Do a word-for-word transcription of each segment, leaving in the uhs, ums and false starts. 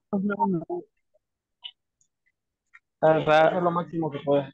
Pues no, no. La verdad es lo máximo que puedes.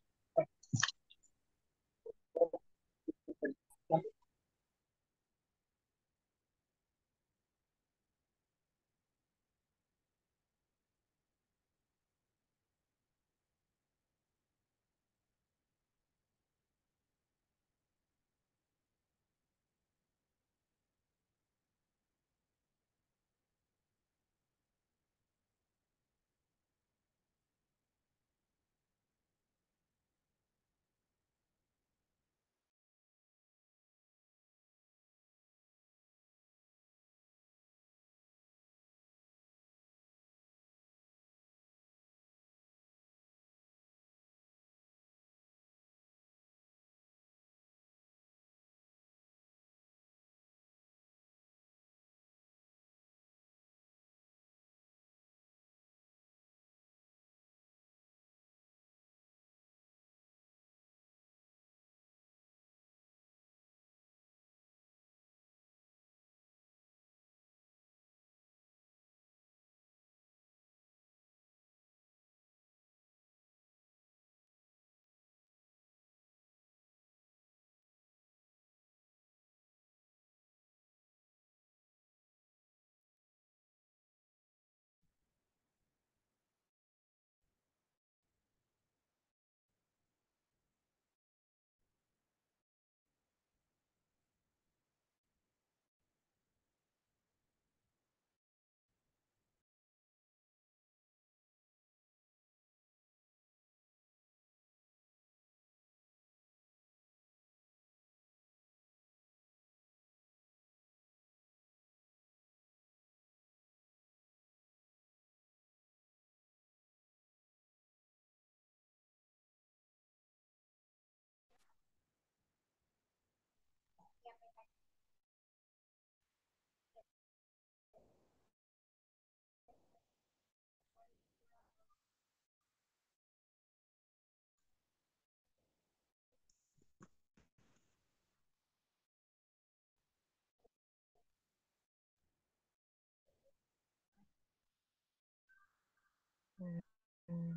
Mm.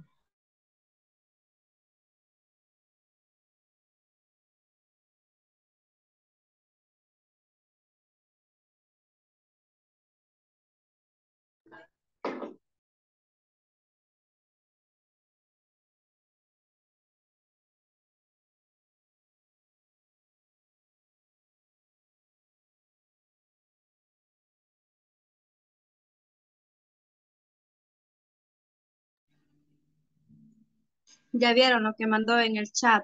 Ya vieron lo que mandó en el chat.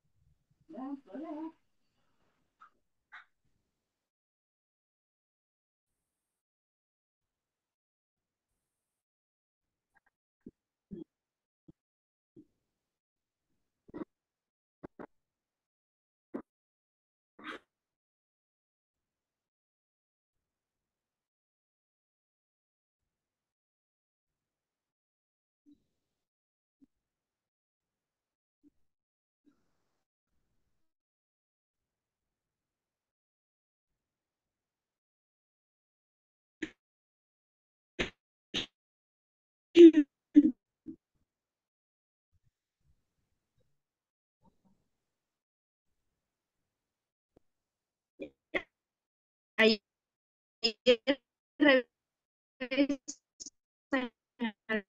Ayer revisan el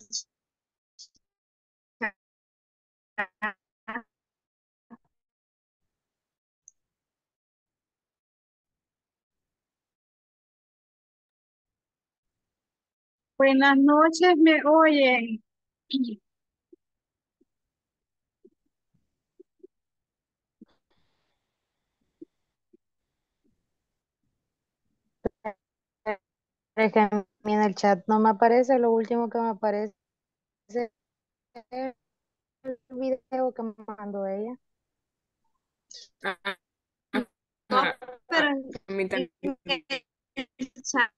chat. Buenas noches, ¿me oyen? Es que a mí en el chat no me aparece, lo último que me aparece es el video que me mandó ella. No, Ajá, pero a mí en también. el chat.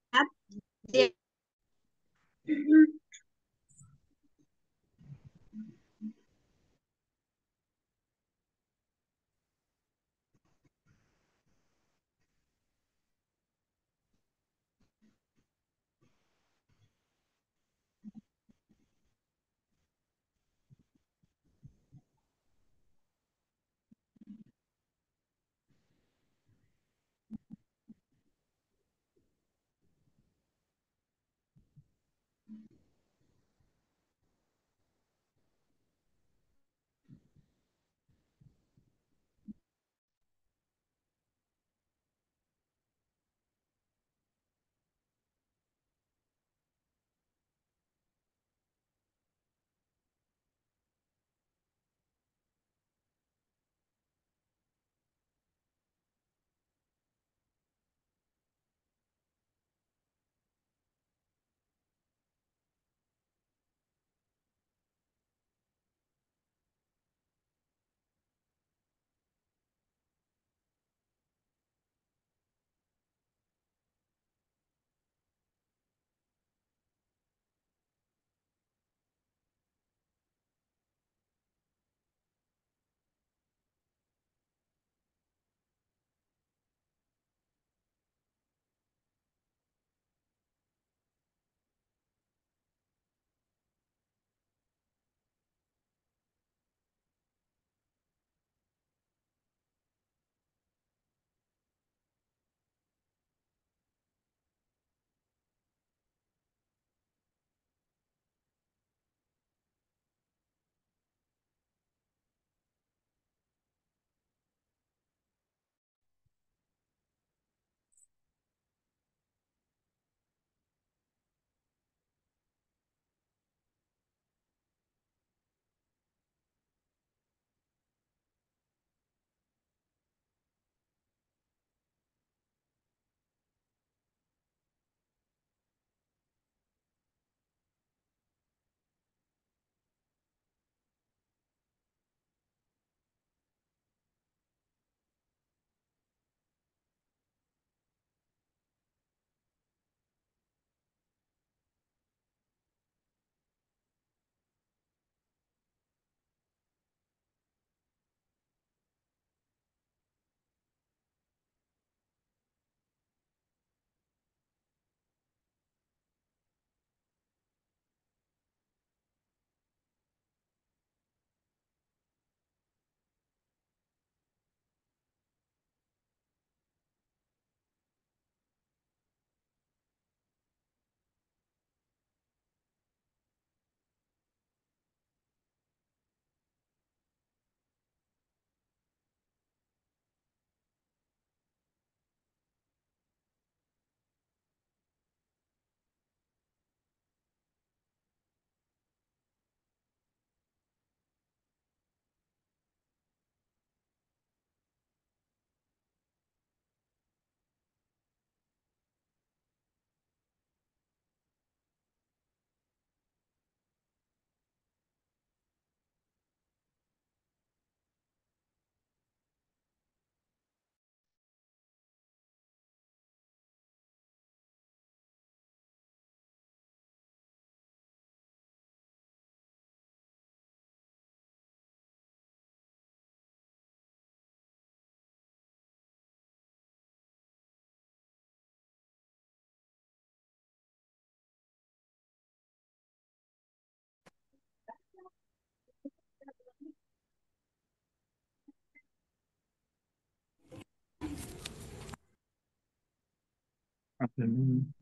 Mm.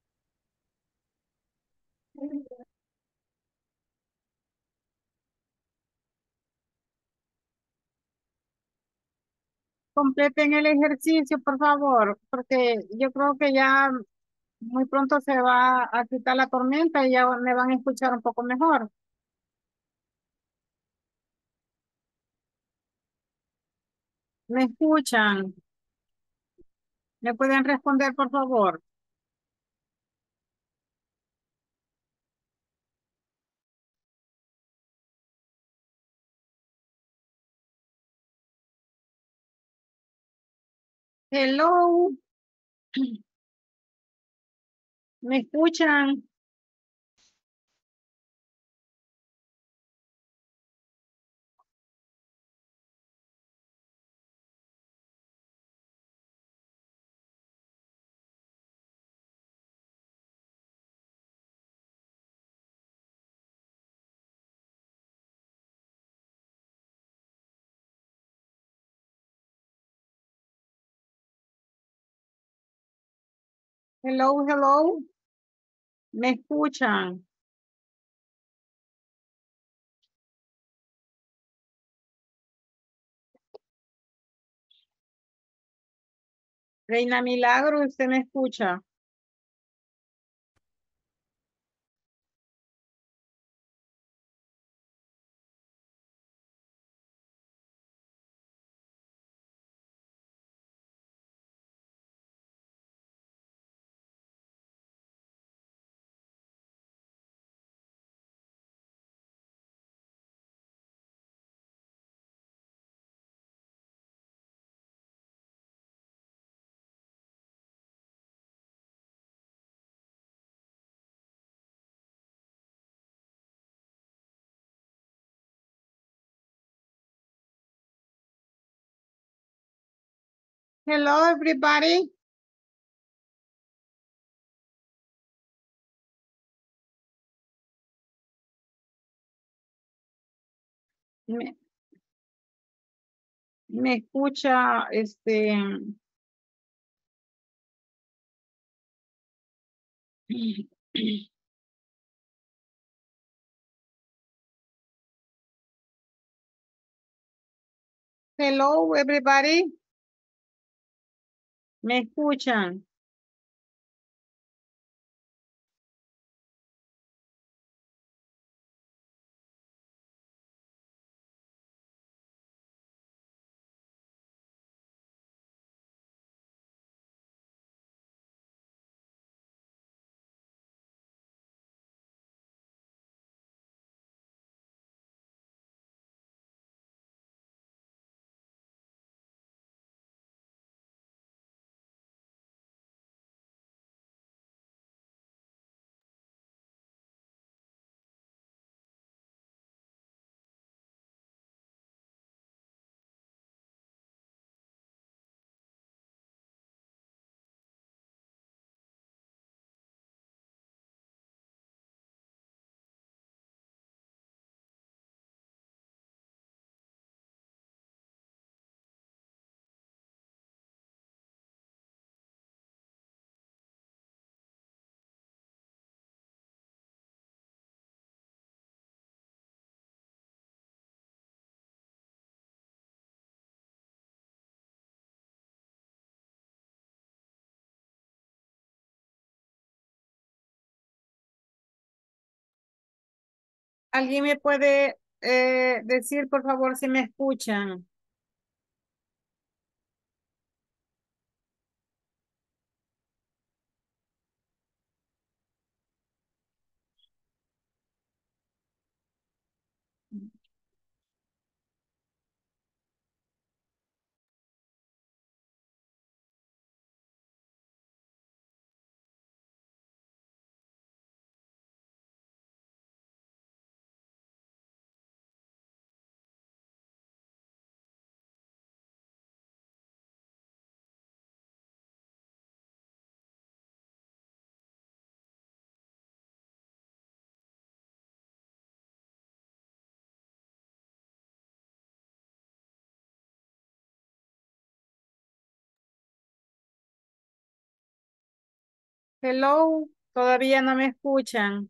Completen el ejercicio, por favor, porque yo creo que ya muy pronto se va a quitar la tormenta y ya me van a escuchar un poco mejor. ¿Me escuchan? ¿Me pueden responder, por favor? Hello, ¿me escuchan? Hello, hello, ¿me escuchan? Reina Milagro, ¿usted me escucha? Hello, everybody. ¿Me, me escucha, este... Hello, everybody. ¿Me escuchan? ¿Alguien me puede eh, decir, por favor, si me escuchan? Hello, todavía no me escuchan.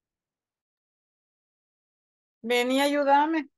Ven y ayúdame.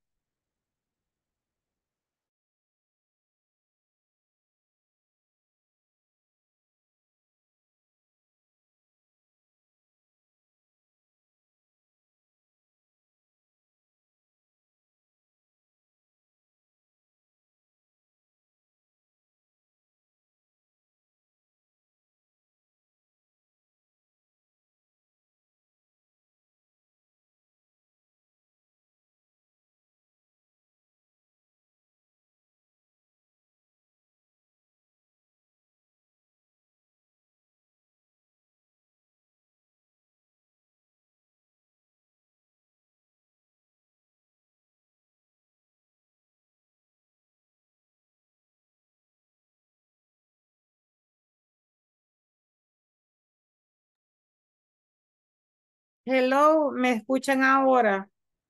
Hello, ¿me escuchan ahora?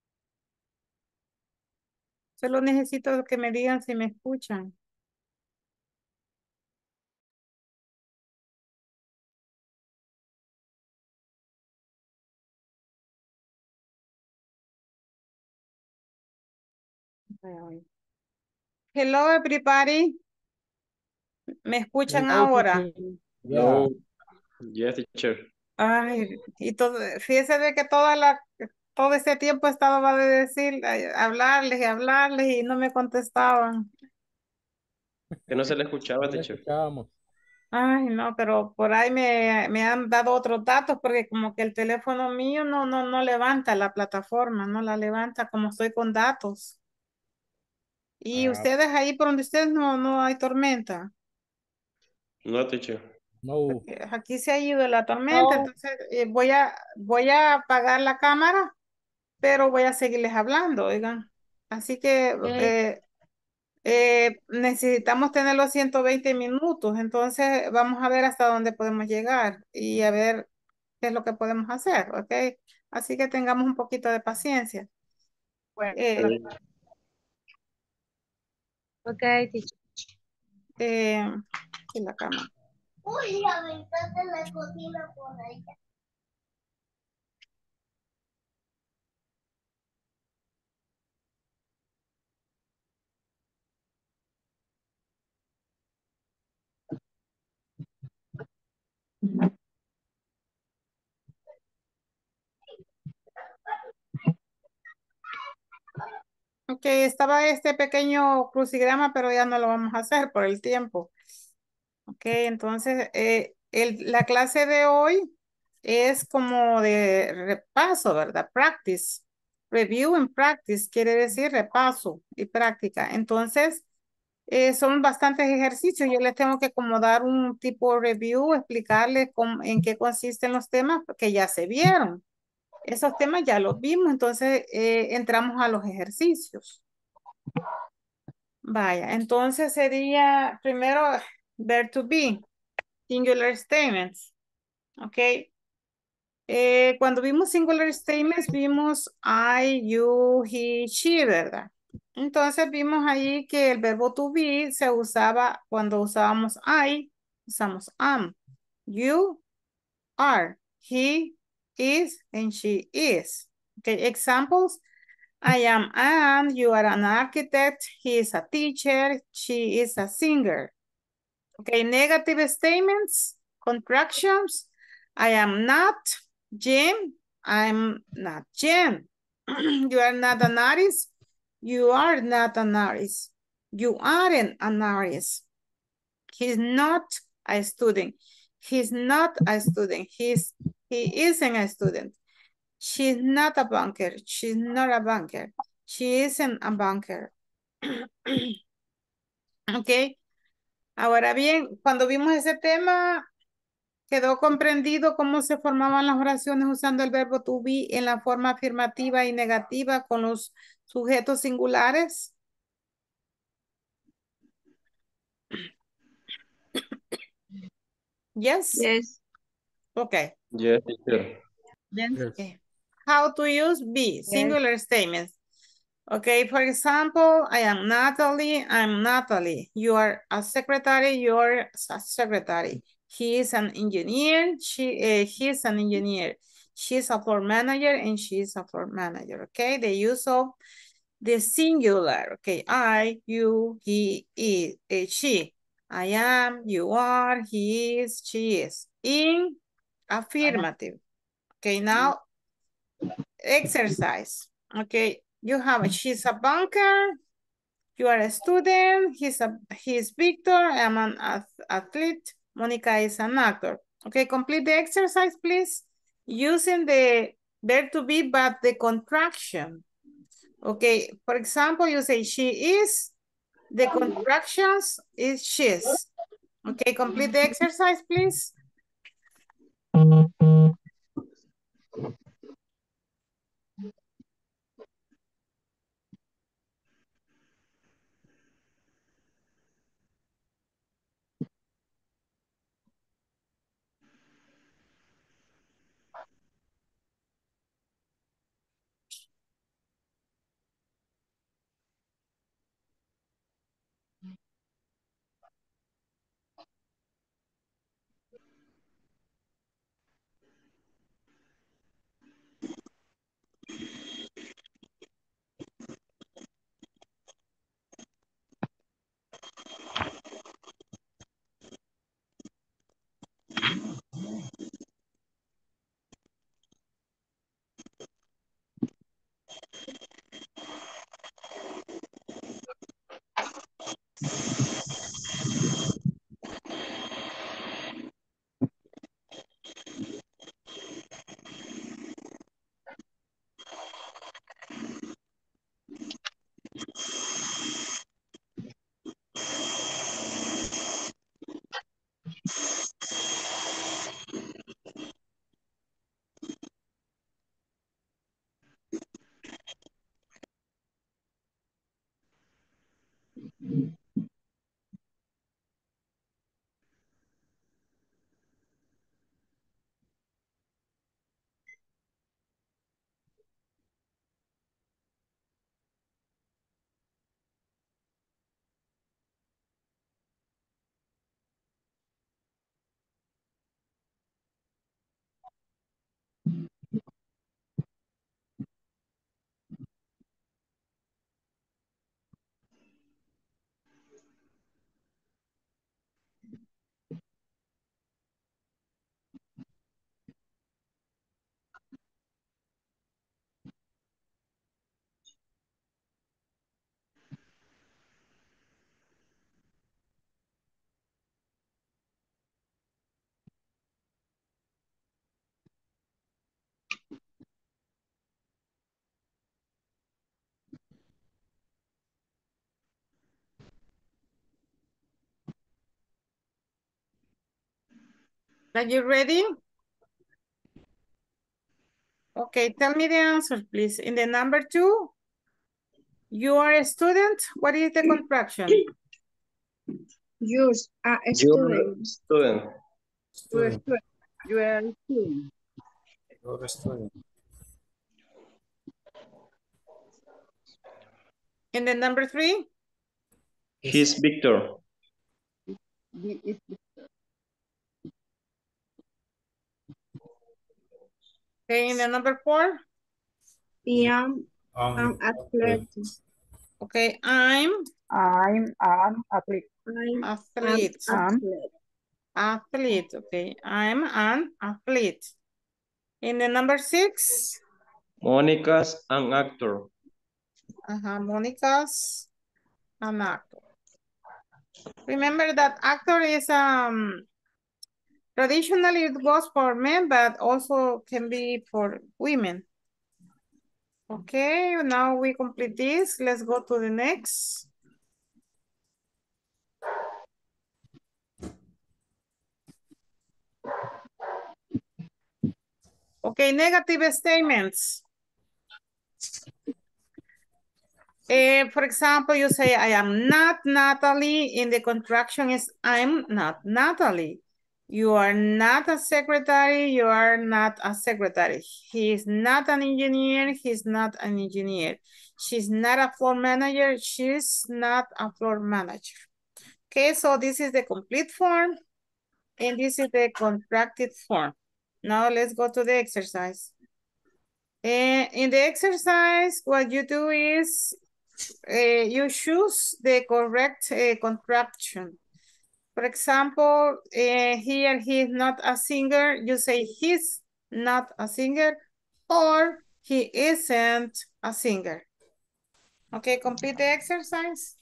Solo necesito que me digan si me escuchan. Hello, everybody. ¿Me escuchan Hello, ahora? teacher. Yeah. No, yes, teacher. Ay, y todo, fíjese de que toda la, todo ese tiempo estaba de decir, eh, hablarles y hablarles y no me contestaban. Que no se le escuchaba, No le teacher. escuchábamos. Ay, no, pero por ahí me, me han dado otros datos porque como que el teléfono mío no, no, no levanta la plataforma, no la levanta como estoy con datos. Y Ah, ustedes ahí por donde ustedes no, no hay tormenta. No, teacher. no. Eh, Aquí se ha ido la tormenta, No, entonces eh, voy a, voy a apagar la cámara, pero voy a seguirles hablando, oigan. Así que eh, eh, eh, necesitamos tener los ciento veinte minutos, entonces vamos a ver hasta dónde podemos llegar y a ver qué es lo que podemos hacer, ¿ok? Así que tengamos un poquito de paciencia. bueno, Eh, Sí. ok, teacher. eh, y la cámara. Uy, aventaste la cocina por ahí. Ok, estaba este pequeño crucigrama, pero ya no lo vamos a hacer por el tiempo. Ok, entonces eh, el- la clase de hoy es como de repaso, ¿verdad? Practice. Review and practice quiere decir repaso y práctica. Entonces, eh, son bastantes ejercicios. Yo les tengo que como dar un tipo de review, explicarles cómo- en qué consisten los temas que ya se vieron. Esos temas ya los vimos, entonces eh, entramos a los ejercicios. Vaya, entonces sería primero ver to be, singular statements, ¿ok? Eh, cuando vimos singular statements, vimos I, you, he, she, ¿verdad? Entonces vimos ahí que el verbo to be se usaba cuando usábamos I, usamos am. You are, he is, and she is. Okay, examples. I am Anne, you are an architect, he is a teacher, she is a singer. Okay, negative statements, contractions. I am not Jim, I'm not Jen. You are not an artist, you are not an artist. You aren't an artist. He's not a student. He's not a student. He's, he isn't a student. She's not a banker. She's not a banker. She isn't a banker. Ok. Ahora bien, cuando vimos ese tema, quedó comprendido cómo se formaban las oraciones usando el verbo to be en la forma afirmativa y negativa con los sujetos singulares. Yes. Yes. Okay. Yes, teacher. Yes. Yes. Okay. How to use be, Yes. singular statements. Okay, for example, I am Natalie, I'm Natalie. You are a secretary, you're a secretary. He is an engineer. She, uh, he is an engineer. She is a floor manager and she is a floor manager. Okay, the use of the singular. Okay, I, you, he, is, uh, she. I am, you are, he is, she is. In affirmative. Okay, now exercise. Okay, you have a, she's a banker. You are a student. He's a he's Victor. I'm an ath athlete. Monica is an actor. Okay, complete the exercise, please. Using the verb to be, but the contraction. Okay, for example, you say she is. The contractions is she's. Okay, complete the exercise, please. Are you ready? Okay, tell me the answer, please. In the number two, you are a student. What is the contraction? You are a You're student. student. You are a Student. student. You are a student. You're a student. In the number three? He's Victor. He is Okay, in the number four? I am Um, an athlete. Okay, I'm I'm an athlete. I'm athlete. an athlete. Athlete, okay. I'm an athlete. In the number six? Monica's an actor. Uh-huh, Monica's an actor. Remember that actor is, um, traditionally it was for men, but also can be for women. Okay, now we complete this. Let's go to the next. Okay, negative statements. Uh, for example, you say, I am not Natalie. In the contraction is, I'm not Natalie. You are not a secretary. You are not a secretary. He is not an engineer. He's not an engineer. She's not a floor manager. She's not a floor manager. Okay, so this is the complete form. And this is the contracted form. Now let's go to the exercise. And in the exercise, what you do is uh, you choose the correct uh, contraction. For example, uh, here he is not a singer. You say he's not a singer, or he isn't a singer. Okay, complete the exercise.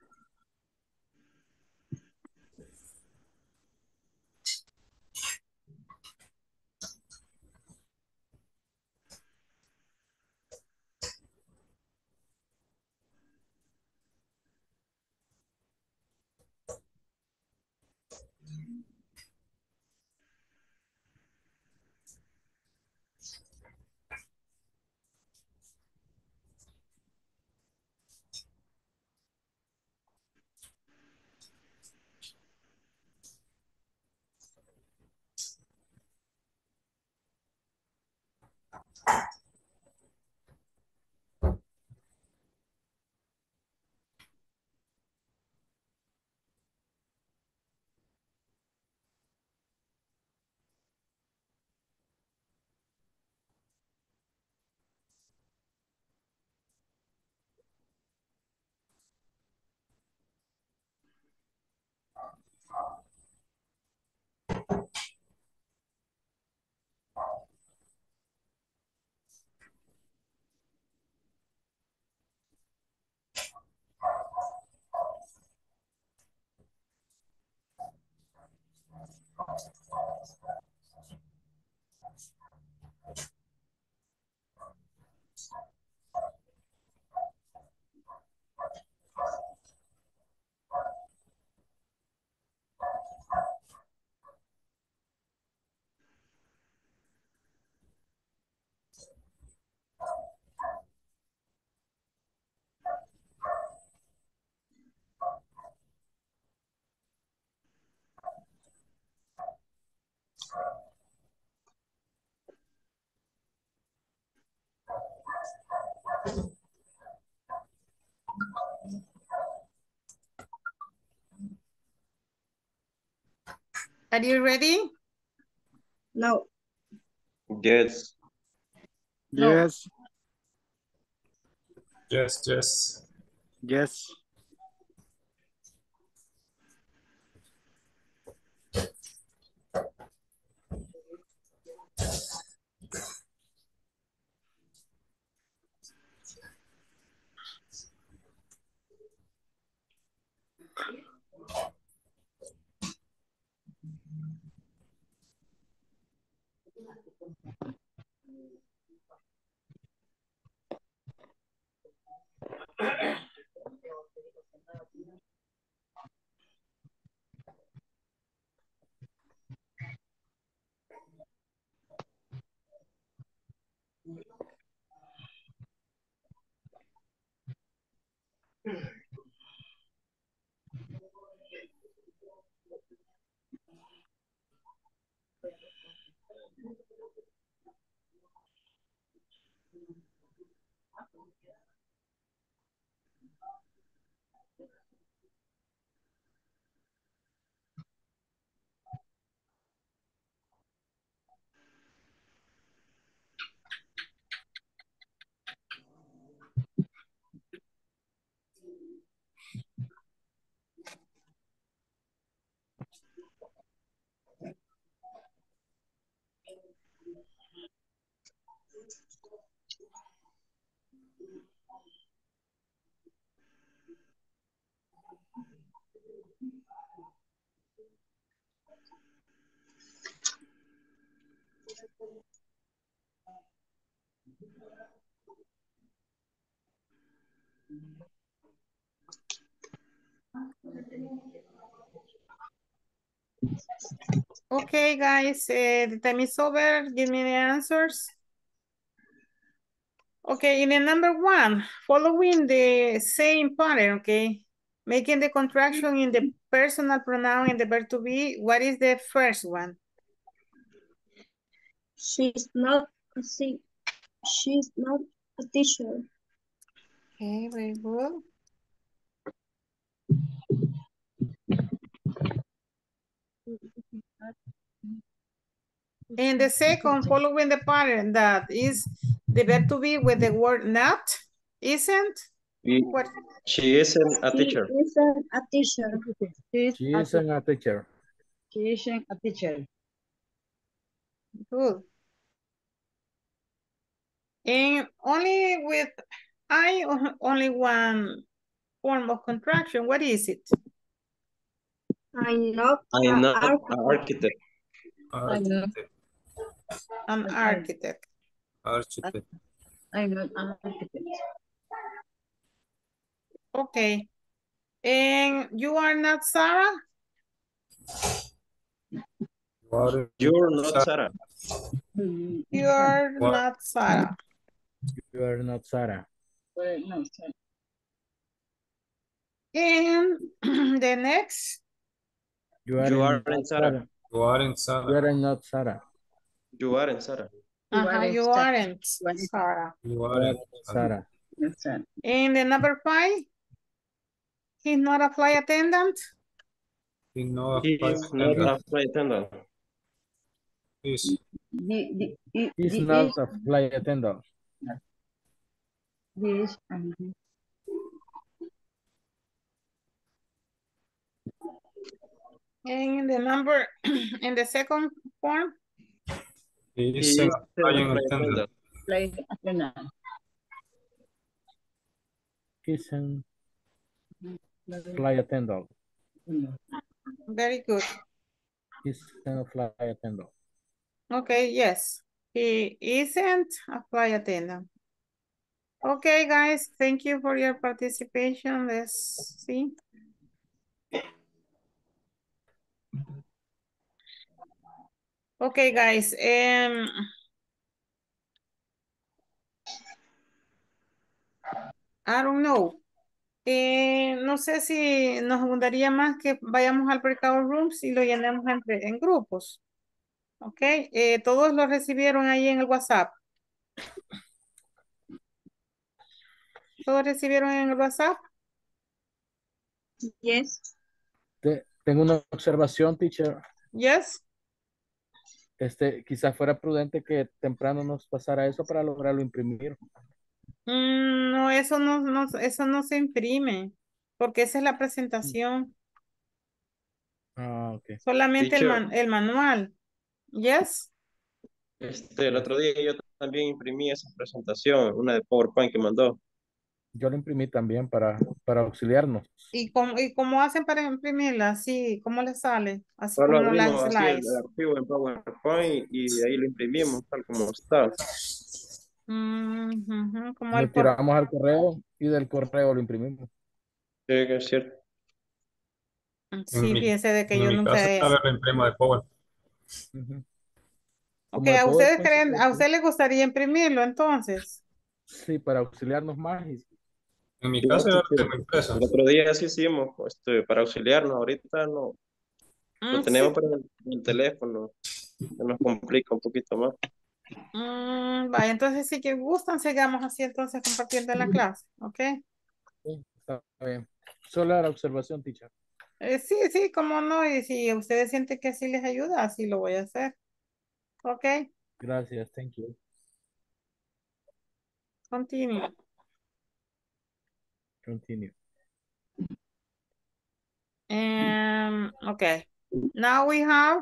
Are you ready? No. Yes. No. Yes. Yes, yes. Yes. Okay, guys, uh, the time is over. Give me the answers. Okay, in the number one, following the same pattern, okay? Making the contraction in the personal pronoun in the verb to be, what is the first one? She's not a sing. She's not a teacher. Okay, very good. And the second, following the pattern that is the verb to be with the word not, isn't. He- What? She isn't a She teacher. isn't a teacher. She's She a, isn't a teacher. she isn't a teacher. Good. And only with I o- only one form of contraction. What is it? I'm not I'm an not an architect. architect. Architect. An architect. Architect. I'm not an architect. Okay. And you are not Sarah? You are You're not Sarah. You are What? not Sarah. You are not Sarah. Well, no, sorry. And the next, You You aren't aren't Sarah. Sarah. You aren't You Sarah. are not Sarah. You aren't Sarah. You uh-huh, aren't you Sarah. aren't You aren't Sarah. You You aren't aren't Sarah. Sarah. That's right. And the number five, he's not a flight attendant. He know a He's flight not attendant. a flight attendant. Is The, the, the, He's the not is, a flight attendant. this, mhm. And the number in the second form, he He is is a still a flying flight attendant. attendant. Flight attendant. He's a flight attendant. very good. He's a flight attendant. Okay, yes. He isn't a flight attendant. Okay, guys, thank you for your participation. Let's see. Okay, guys. Um, I don't know. Eh, no sé si nos gustaría más que vayamos al breakout rooms y lo llenemos entre, en grupos. Ok, eh, todos lo recibieron ahí en el WhatsApp. ¿Todos recibieron en el WhatsApp? Yes. Te- tengo una observación, teacher. Yes. Este, quizás fuera prudente que temprano nos pasara eso para lograrlo imprimir. Mm, no, eso no, no, eso no se imprime, porque esa es la presentación. Ah, ok. Solamente el, Teacher. man- el manual. Yes. Este, el otro día yo también imprimí esa presentación, una de PowerPoint que mandó. Yo lo imprimí también para, para auxiliarnos. ¿Y cómo, y cómo hacen para imprimirla? Así, ¿cómo le sale? Así Solo como las abrimos así el, slides. el archivo en PowerPoint y de ahí lo imprimimos tal como está. Mm, ujú, como Lo el por... tiramos al correo y del correo lo imprimimos. Sí, que es cierto. En Sí, mi, fíjese de que en yo mi nunca casa he... tal vez lo imprimo de Power. Ujú. Ok, Como de ¿a ustedes PowerPoint, creen, sí, a usted le gustaría imprimirlo entonces? sí, para auxiliarnos más. Y, En mi Sí, casa yo lo teacher. tengo impreso. El otro día sí hicimos este, para auxiliarnos, ahorita no lo Mm, tenemos sí. por el, el teléfono, se nos complica un poquito más. Mm, vaya, entonces si que gustan, sigamos así entonces compartiendo en la clase, ¿ok? sí, está bien. Solo era observación, teacher. Eh, sí, sí, cómo no, y si ustedes sienten que así les ayuda, así lo voy a hacer, ¿ok? Gracias, thank you. Continue. Continue. Um, okay, now we have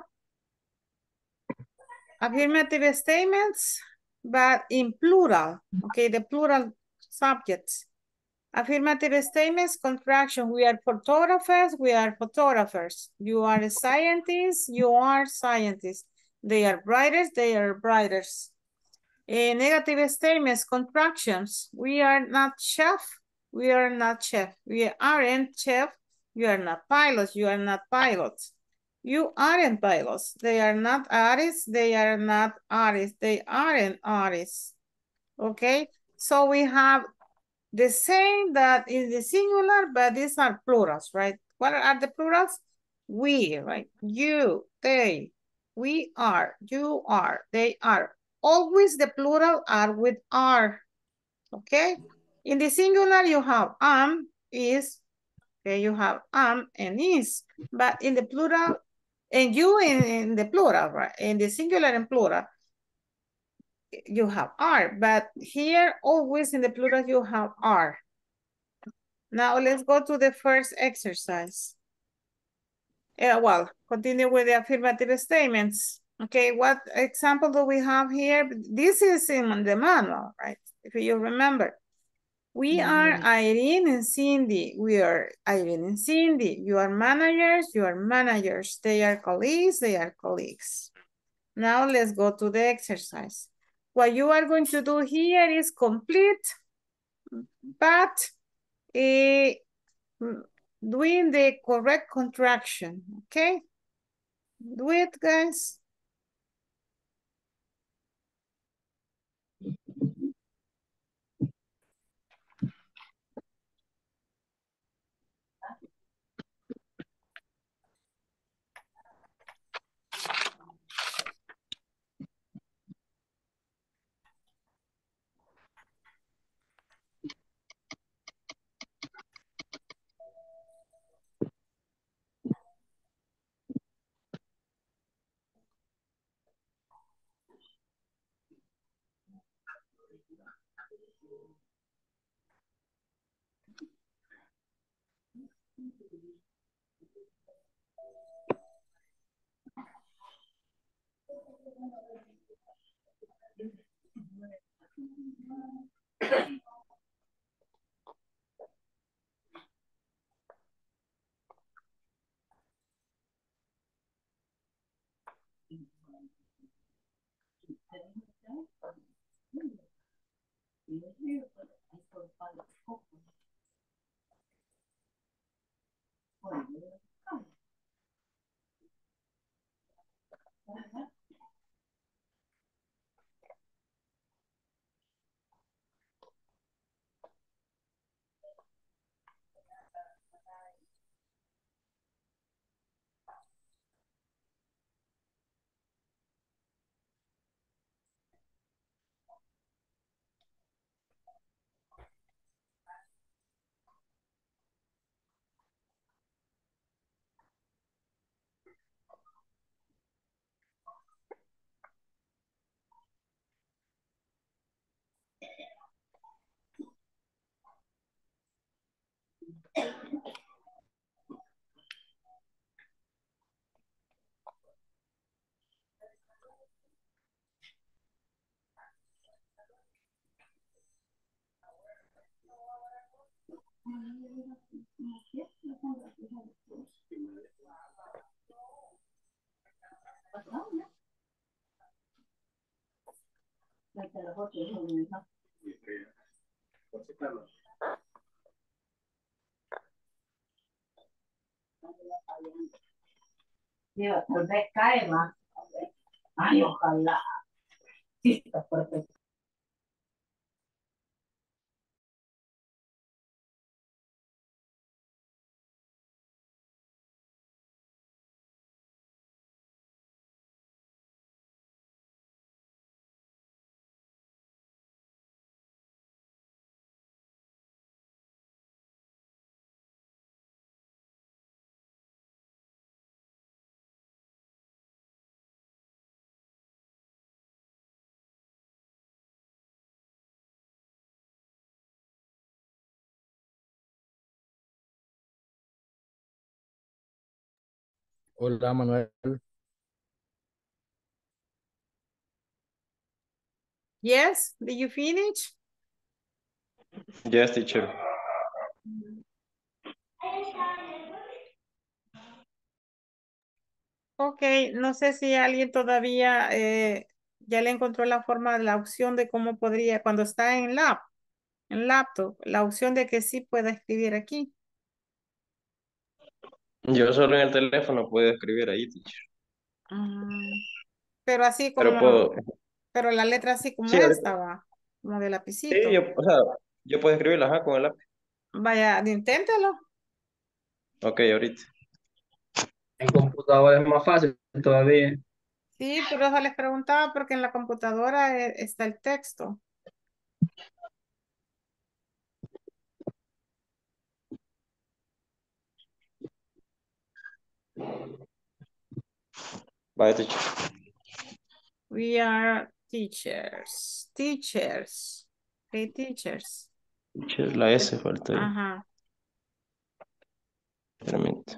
affirmative statements, but in plural, okay, the plural subjects. Affirmative statements, contraction, we are photographers, we are photographers. You are a scientist, you are scientists. They are writers, they are writers. Uh, negative statements, contractions, we are not chef, we are not chef. We aren't chef, you are not pilots, you are not pilots. You aren't pilots, they are not artists, they are not artists, they aren't artists. Okay, so we have the same that is the singular, but these are plurals, right? What are the plurals? We, right? You, they, we are, you are, they are. Always the plural are with are, okay? In the singular, you have am, is, okay, you have am and is. But in the plural, And you in, in the plural, right? In the singular and plural, you have are, but here always in the plural you have are. Now let's go to the first exercise. Uh, well, continue with the affirmative statements. Okay, what example do we have here? This is in the manual, right? If you remember. We are Irene and Cindy. We are Irene and Cindy. You are managers, you are managers. They are colleagues, they are colleagues. Now let's go to the exercise. What you are going to do here is complete, but uh, doing the correct contraction, okay? Do it, guys. Dios, tal vez cae más. Ay, ojalá. Sí, está fuerte. Hola, Manuel. Yes, did you finish? Yes, teacher. Ok, no sé si alguien todavía eh, ya le encontró la forma, la opción de cómo podría, cuando está en lap, en laptop, la opción de que sí pueda escribir aquí. Yo solo en el teléfono puedo escribir ahí, teacher. Mm, pero así Pero como, puedo, pero la letra así como sí, ahorita. esta va, como de Sí, lapicito. yo, o sea, yo puedo escribirla ajá, con el lápiz. Vaya, inténtalo. Ok, ahorita. En computadora es más fácil todavía. Sí, por eso les preguntaba, porque en la computadora eh, está el texto. Bye, teacher. We are teachers. Teachers. Okay, teachers. Teacher, la S falta ahí. Ajá. Claramente.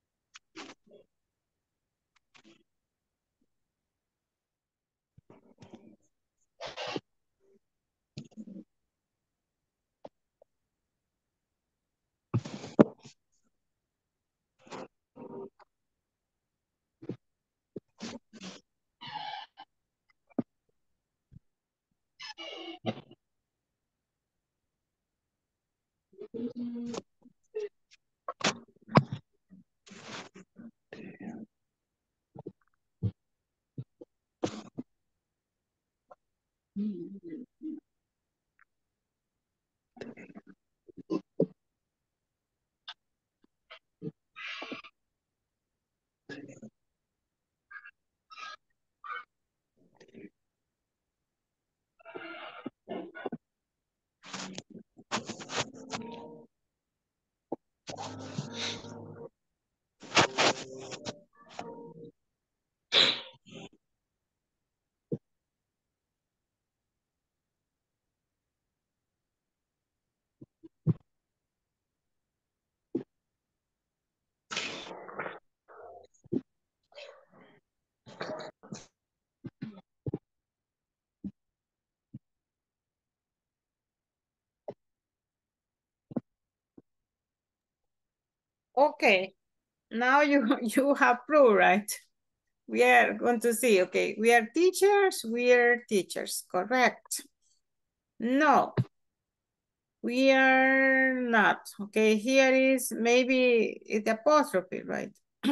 Okay. Now you, you have proof, right? We are going to see, okay, we are teachers, we are teachers, correct. No, we are not. Okay, here is maybe it's apostrophe, right?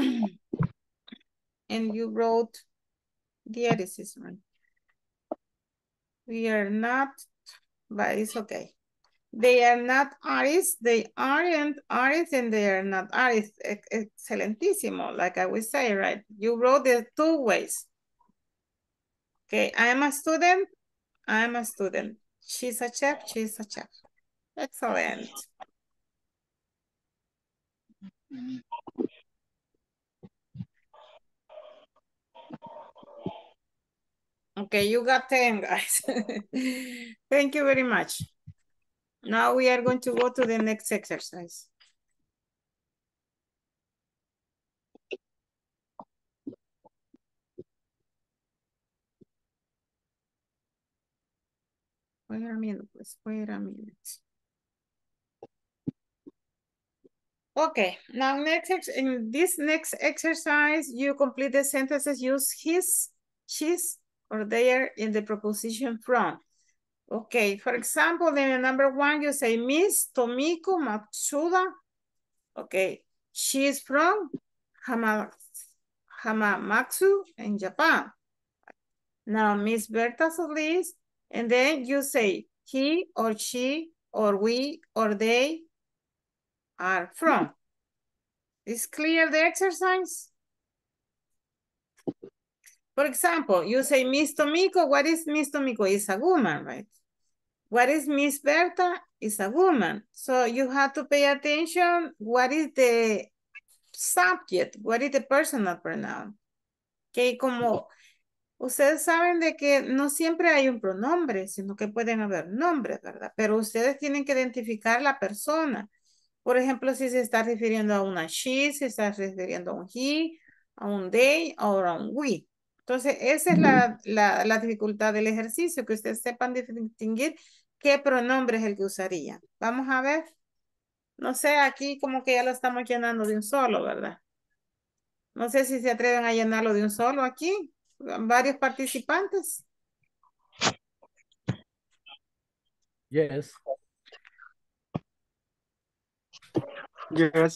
And you wrote diathesis, right? We are not, but it's okay. They are not artists, they aren't artists, and they are not artists. Ex excelentissimo, like I would say, right? You wrote the two ways. Okay, I am a student, I am a student. She's a chef, she's a chef. Excellent. Okay, you got ten, guys. Thank you very much. Now we are going to go to the next exercise. Wait a minute, please. Wait a minute. Okay, now next ex in this next exercise, you complete the sentences, use his, she's, or their in the preposition from. Okay, for example, in the number one, you say Miss Tomiko Matsuda. Okay, she is from Hama, Hamamatsu in Japan. Now, Miss Berta Solis, and then you say he or she or we or they are from. Is clear the exercise? For example, you say Miss Tomiko. What is Miss Tomiko? Is a woman, right? What is Miss Berta? Is a woman. So you have to pay attention. What is the subject? What is the personal pronoun? Okay, como ustedes saben de que no siempre hay un pronombre, sino que pueden haber nombres, ¿verdad? Pero ustedes tienen que identificar la persona. Por ejemplo, si se está refiriendo a una she, se está refiriendo a un he, a un they o a un we. Entonces, esa es la, la, la dificultad del ejercicio, que ustedes sepan distinguir qué pronombre es el que usaría. Vamos a ver. No sé, aquí como que ya lo estamos llenando de un solo, ¿verdad? No sé si se atreven a llenarlo de un solo aquí. Varios participantes. Yes. Yes.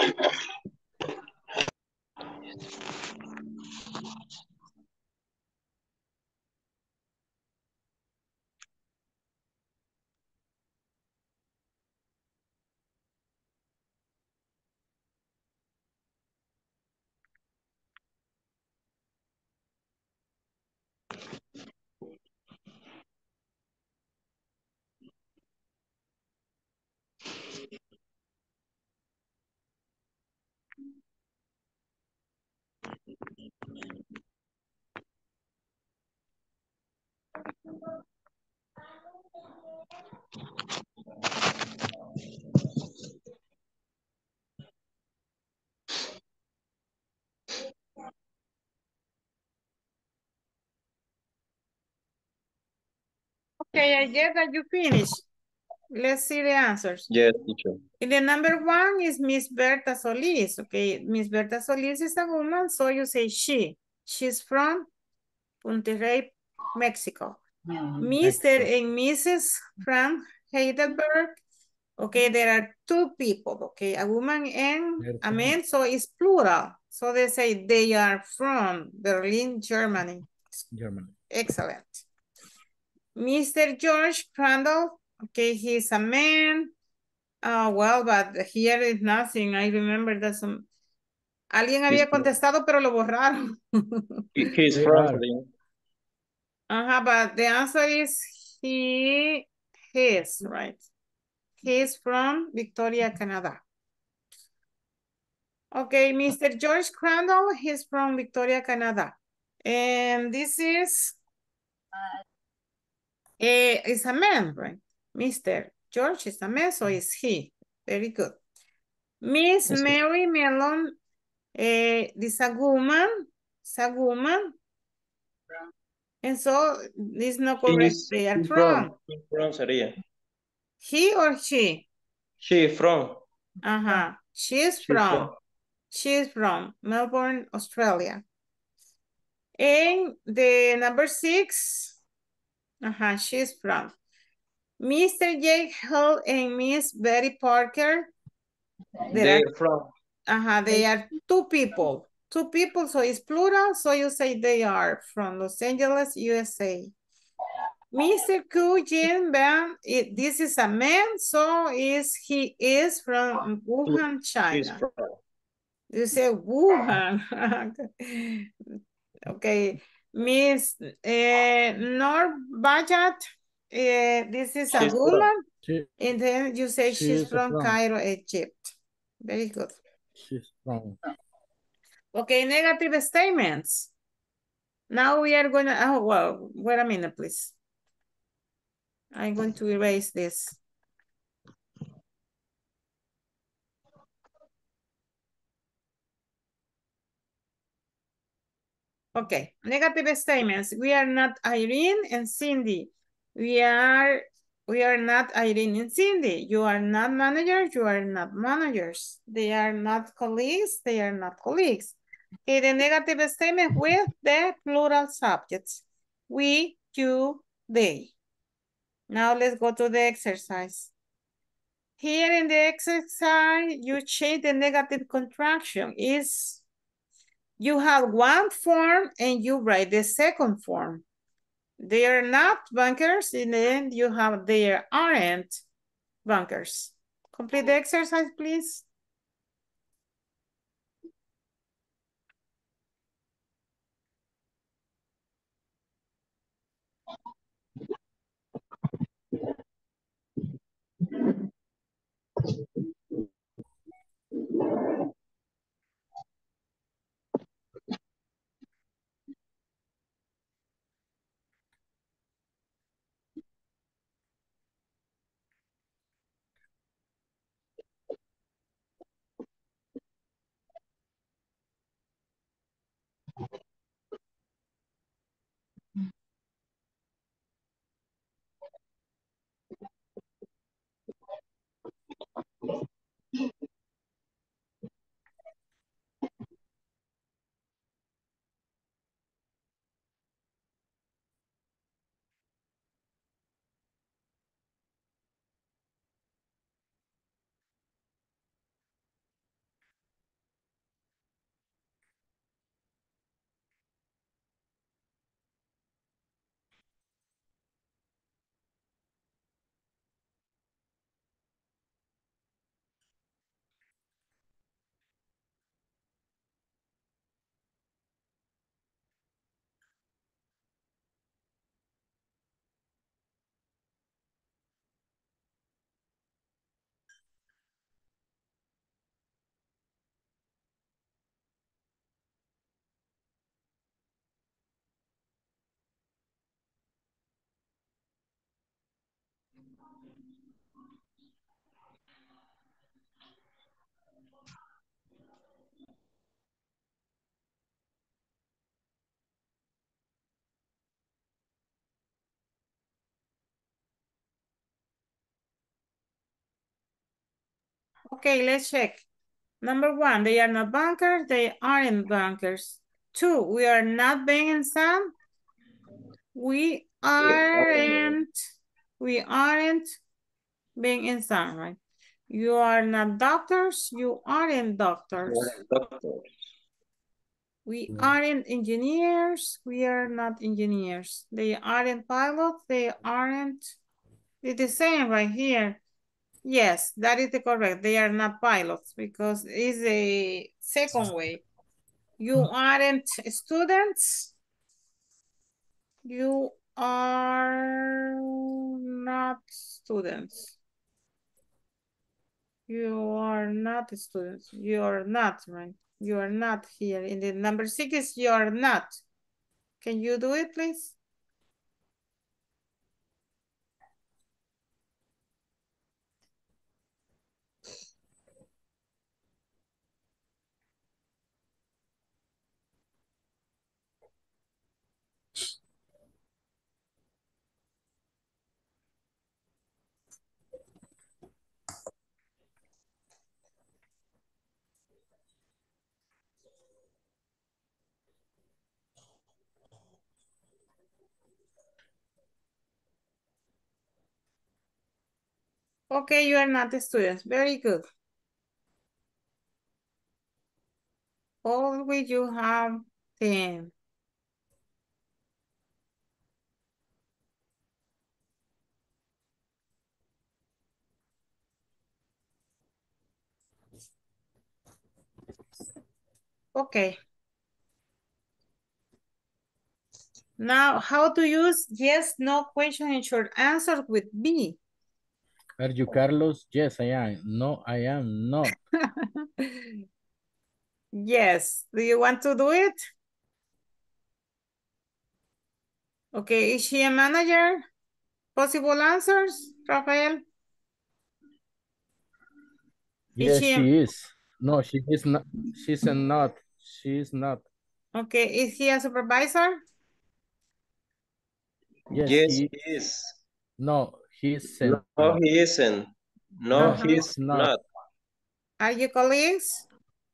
Okay, I guess that you finished. Let's see the answers. Yes, teacher. And the number one is Miss Berta Solis. Okay, Miss Berta Solis is a woman, so you say she. She's from Monterrey, Mexico. Mister and Missus Frank Heidelberg. Okay, there are two people. Okay, a woman and a man, so it's plural. So they say they are from Berlin, Germany. Germany. Excellent. Mister George Crandall. Okay, he's a man. Oh, well, but here is nothing. I remember that some... Alguien había contestado, pero lo borraron. He, he's They from are. the... Uh-huh, but the answer is he, his, right? He's from Victoria, Canada. Okay, Mister George Crandall, he's from Victoria, Canada. And this is, uh, is a man, right? Mister George is a man, so is he. Very good. Miss Yes, Mary Mellon, uh, this a woman, is a woman. And so this is not correct. He's, They are he's from. from. He's from sería. He or she? She from. Uh-huh. She's She's from. from. She's from Melbourne, Australia. And the number six, uh-huh, she's from. Mister Jake Hull and Miss Betty Parker. They're Are, from. uh-huh, they are two people. Two people, so it's plural, so you say they are from Los Angeles, U S A. Mister Ku Jin Ban, it, this is a man, so is he is from Wuhan, He's China. from. You say Wuhan. Okay. Miss uh, Nor Bajat, uh, this is a She's woman. She, And then you say she she's is from from. Cairo, Egypt. Very good. She's from. Okay, negative statements. Now we are going to, oh, well, wait a minute, please. I'm going to erase this. Okay, negative statements. We are not Irene and Cindy. We are, we are not Irene and Cindy. You are not managers, you are not managers. They are not colleagues, they are not colleagues. Okay, the negative statement with the plural subjects. We, you, they. Now let's go to the exercise. Here in the exercise, you change the negative contraction. Is you have one form and you write the second form. They are not bankers, and then you have they aren't bankers. Complete the exercise, please. Okay, let's check. Number one, they are not bankers, they aren't bankers. Two, we are not Ben and Sam. We aren't, we aren't Ben and Sam, right? You are not doctors, you aren't doctors. Doctor. We No. aren't engineers, we are not engineers. They aren't pilots, they aren't, it's the same right here. Yes, that is the correct. They are not pilots because it's a second way. You aren't students. You are not students. You are not students. You are not, right? You are not here. In the number six is you are not. Can you do it, please? Okay, you are not the students. Very good. Always you have ten. Okay. Now, how to use yes, no question and short answer with be? Are you Carlos? Yes, I am. No, I am not. Yes. Do you want to do it? Okay. Is she a manager? Possible answers, Rafael? Yes, she a- she is. No, she is not. She's a not. She is not. Okay. Is he a supervisor? Yes, Yes, he he is. No, he isn't. No, he isn't. No, Uh-huh. he's not. not. Are you colleagues?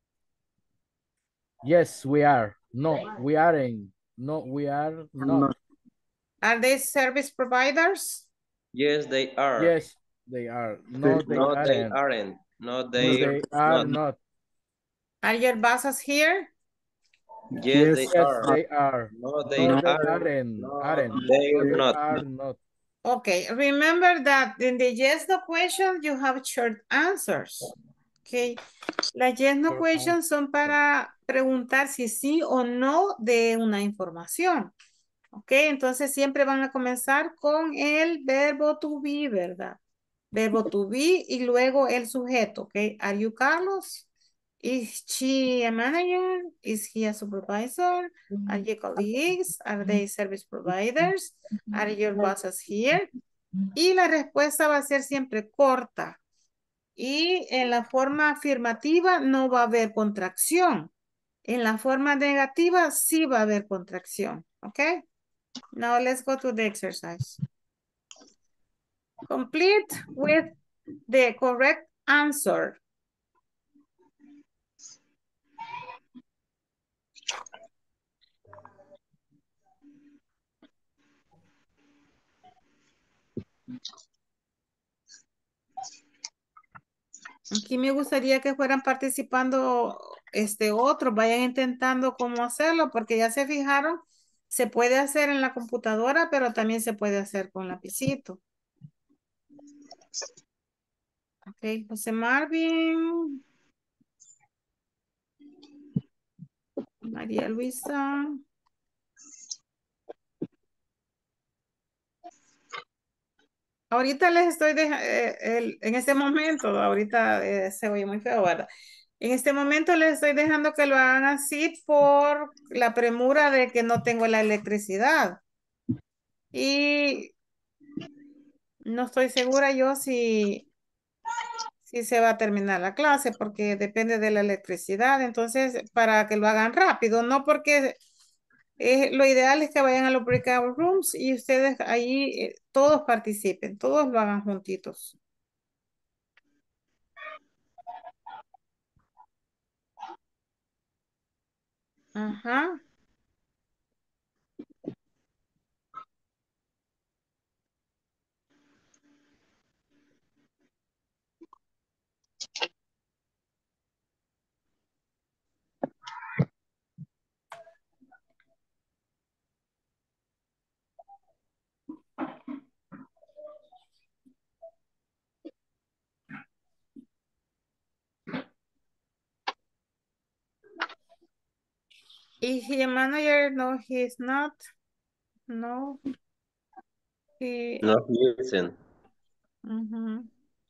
Yes, we are. No, we aren't. No, we are not. Are they service providers? Yes, they are. Yes, they are. No, they No, they aren't. aren't. No, No, they, they are not. not. Are your bosses here? Yes, they Yes, are. they are. No, they No, they aren't. aren't. No, Aren't. they No, are they not. are not. Okay. Remember that in the yes, no question, you have short answers. Okay. Las yes, no Short questions son para preguntar si sí o no de una información. Ok, entonces siempre van a comenzar con el verbo to be, ¿verdad? Verbo to be y luego el sujeto, ok. Are you Carlos? Is she a manager? Is he a supervisor? Are you colleagues? Are they service providers? Are your bosses here? Y la respuesta va a ser siempre corta. Y en la forma afirmativa no va a haber contracción. En la forma negativa sí va a haber contracción, ¿ok? Now let's go to the exercise. Complete with the correct answer. Aquí me gustaría que fueran participando este otro, vayan intentando cómo hacerlo, porque ya se fijaron, se puede hacer en la computadora, pero también se puede hacer con lapicito. Ok, José Marvin. María Luisa. Ahorita les estoy dejando, eh, en este momento, ahorita eh, se oye muy feo, ¿verdad? En este momento les estoy dejando que lo hagan así por la premura de que no tengo la electricidad. Y no estoy segura yo si, si se va a terminar la clase porque depende de la electricidad. Entonces, para que lo hagan rápido, no porque eh, lo ideal es que vayan a los breakout rooms y ustedes ahí eh, todos participen, todos lo hagan juntitos. Ajá. Is he a manager? No, he's not. No. He. No, he isn't. Ujú.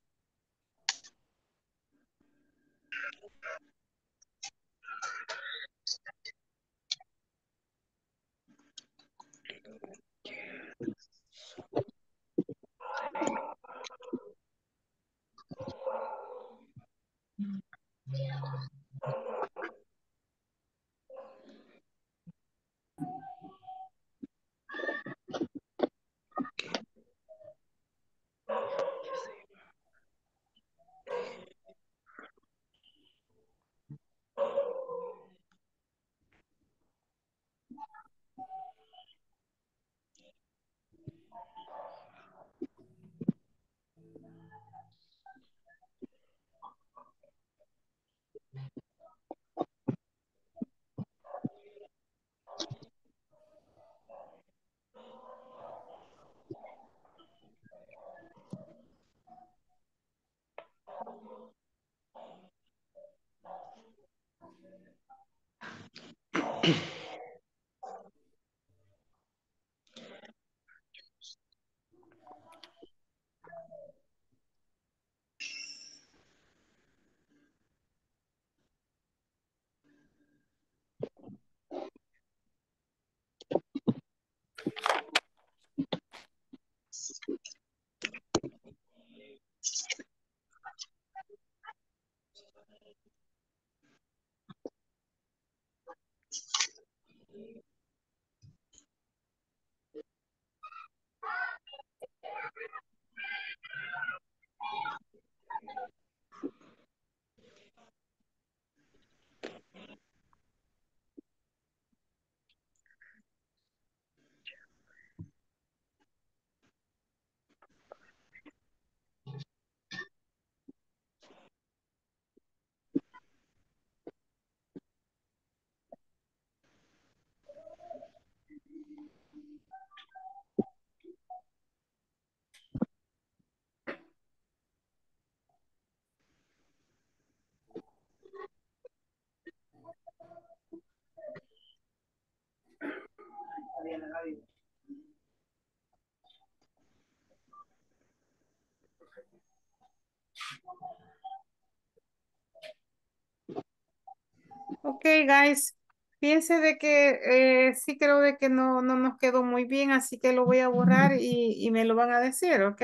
Ok, guys. Piense de que eh, sí creo de que no, no nos quedó muy bien, así que lo voy a borrar y, y me lo van a decir, ¿ok?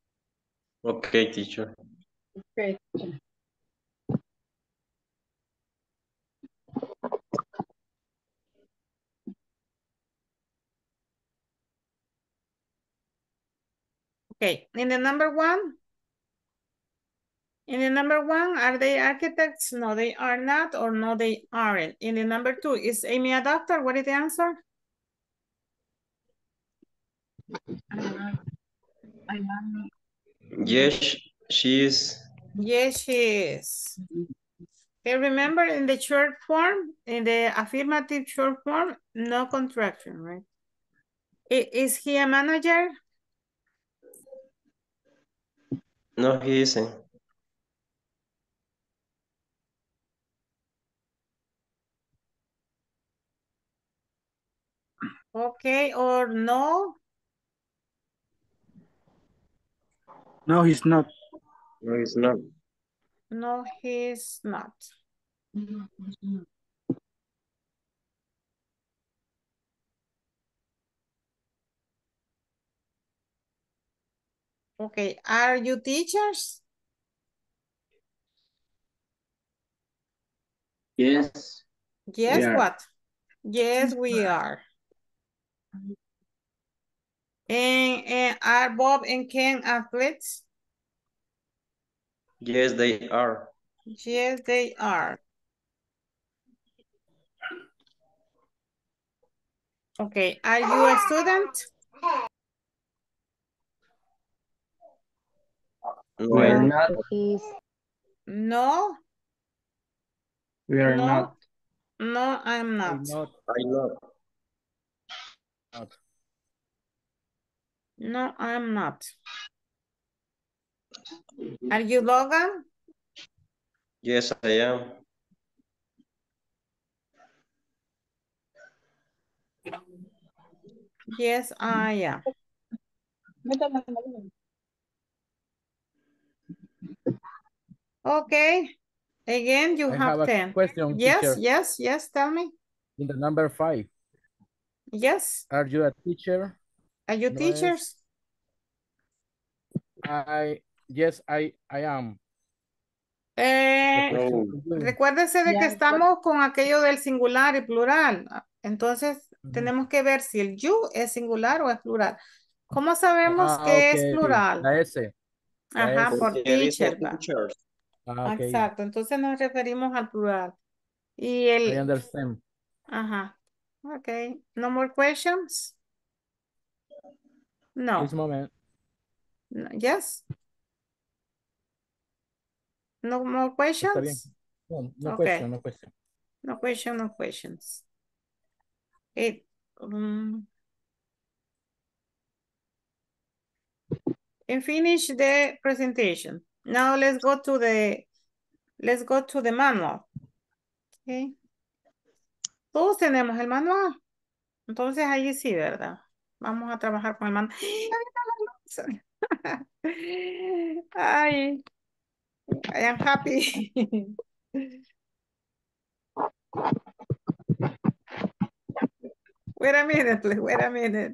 Okay, teacher. Okay. Okay, in the number one, in the number one, are they architects? No, they are not, or no, they aren't. In the number two, is Amy a doctor? What is the answer? Yes, she is. Yes, she is. Okay, remember in the short form, in the affirmative short form, no contraction, right? I- Is he a manager? No, he isn't. Okay, or no? No, he's not. No, he's not. No, he's not. Okay, are you teachers? Yes. Yes, are. what? Yes, we are. And, and are Bob and Ken athletes? Yes, they are. Yes, they are. Okay, are you a student? We No, are No, not. he's No, We are no, not. no, I'm I not. not, I know. not. No, I'm not. Are you Logan? Yes, I am. Yes, I am. Okay. Again, you I have have a ten. question, Yes, teacher. yes, yes, tell me. In the number five, Yes. are you a teacher? Are you No es, teachers? I, yes, I, I am. The Eh, question No. to you. recuérdese de que estamos con aquello del singular y plural. Entonces, Ujú. tenemos que ver si el you es singular o es plural. ¿Cómo sabemos Ah, que ok. es plural? La S. La Ajá, S. por Porque dice teacher, va. teachers. Ah, ok. Exacto, entonces nos referimos al plural. Y I el, understand. ajá, ok. No more questions? No. This moment. No. Yes? No more Está bien. questions? No, no Okay. question, no question. No question, no questions. It, um, and finish the presentation. Now let's go to the, let's go to the manual. Okay. Todos tenemos el manual. Entonces ahí sí, ¿verdad? Vamos a trabajar con el manual. Ay, I am happy. Wait a minute, please, wait a minute.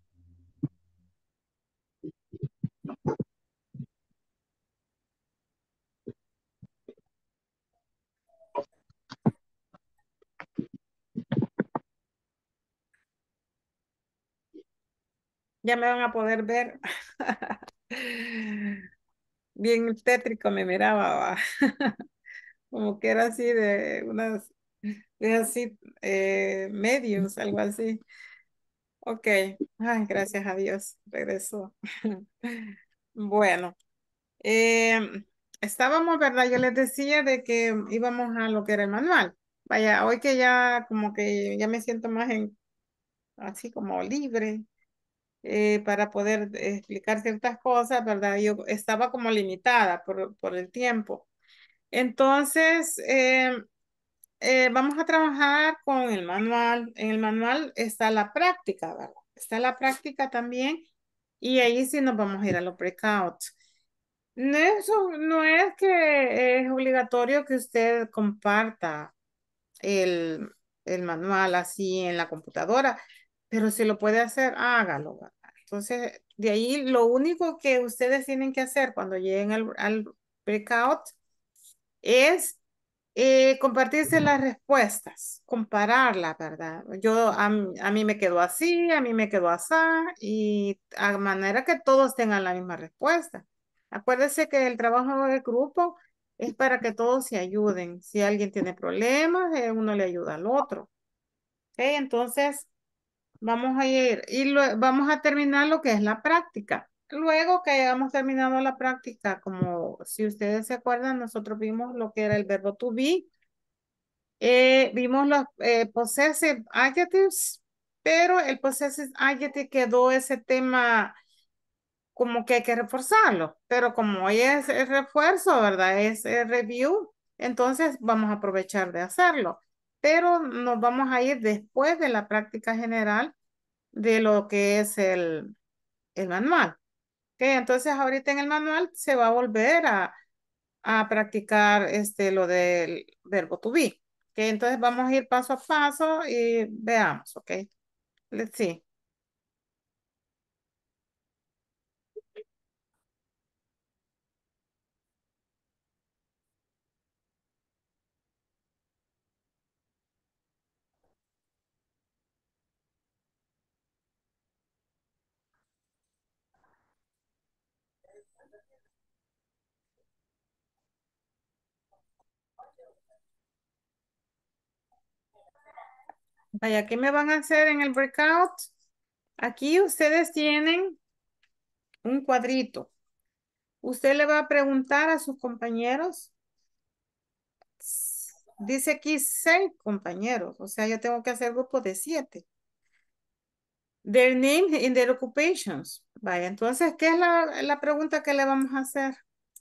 Ya me van a poder ver. Bien tétrico me miraba, va. Como que era así de unas, de así, eh, mediums, algo así. Ok, ay, gracias a Dios, regresó. Bueno, em, estábamos, ¿verdad? Yo les decía de que íbamos a lo que era el manual. Vaya, hoy que ya como que ya me siento más en, así como libre, eh, para poder explicar ciertas cosas, ¿verdad? Yo estaba como limitada por, por el tiempo. Entonces, em, eh, vamos a trabajar con el manual. En el manual está la práctica, ¿verdad? Está la práctica también. Y ahí sí nos vamos a ir a los breakouts. No es, no es que es obligatorio que usted comparta el, el manual así en la computadora, pero si lo puede hacer, hágalo, ¿verdad? Entonces, de ahí lo único que ustedes tienen que hacer cuando lleguen al, al breakout es eh, compartirse las respuestas, compararlas, ¿verdad? Yo, a, mí- a mí me quedó así, a mí me quedó así, y a manera que todos tengan la misma respuesta. Acuérdense que el trabajo de grupo es para que todos se ayuden. Si alguien tiene problemas, eh, uno le ayuda al otro. ¿Ok? Entonces, vamos a ir y lue- vamos a terminar lo que es la práctica. Luego que hayamos terminado la práctica, como si ustedes se acuerdan, nosotros vimos lo que era el verbo to be, eh, vimos los eh, possessive adjectives, pero el possessive adjective quedó ese tema como que hay que reforzarlo, pero como hoy es el refuerzo, ¿verdad? Es el review, entonces vamos a aprovechar de hacerlo, pero nos vamos a ir después de la práctica general de lo que es el, el manual. ¿Ok? Entonces ahorita en el manual se va a volver a, a practicar este, lo del verbo to be. ¿Ok? Entonces vamos a ir paso a paso y veamos, ¿ok? Let's see. Vaya, ¿qué me van a hacer en el breakout? Aquí ustedes tienen un cuadrito. Usted le va a preguntar a sus compañeros. Dice aquí seis compañeros. O sea, yo tengo que hacer grupo de siete. Their name and their occupations. Vaya, entonces, ¿qué es la, la pregunta que le vamos a hacer?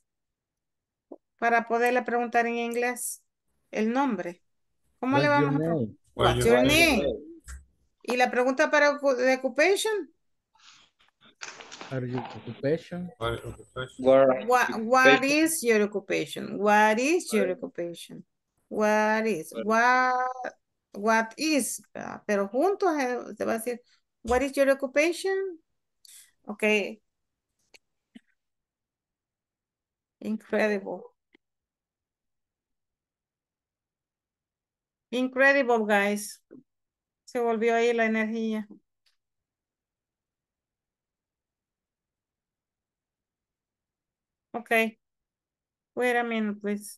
Para poderle preguntar en inglés el nombre. ¿Cómo le What's your vamos a preguntar? name? What What's is your your What's your name? name? Y la pregunta para ocu- de occupation. Are your occupation? what is occupation? Where What, what is your occupation? What is your occupation? What is? What, what is? Ah, pero juntos eh, se va a decir, what is your occupation? Ok. Incredible. Incredible, guys. Se volvió ahí la energía. Ok. Wait a minute, please.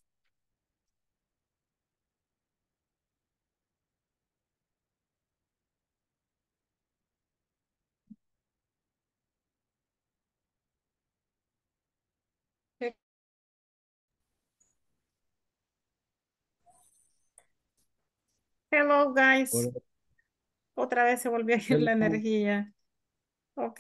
Hello, guys. Or- Otra vez se volvió a ir la Hello. energía. Ok.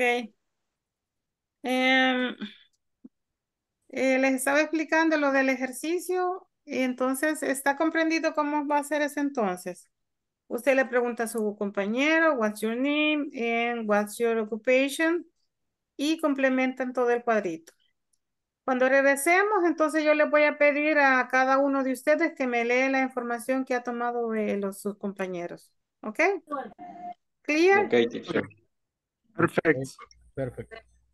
Em, eh, les estaba explicando lo del ejercicio y entonces está comprendido cómo va a ser ese entonces. Usted le pregunta a su compañero, what's your name and what's your occupation y complementan todo el cuadrito. Cuando regresemos, entonces yo les voy a pedir a cada uno de ustedes que me lee la información que ha tomado de los, sus compañeros. ¿Ok? ¿Clear? Okay, teacher. Perfect. Perfect.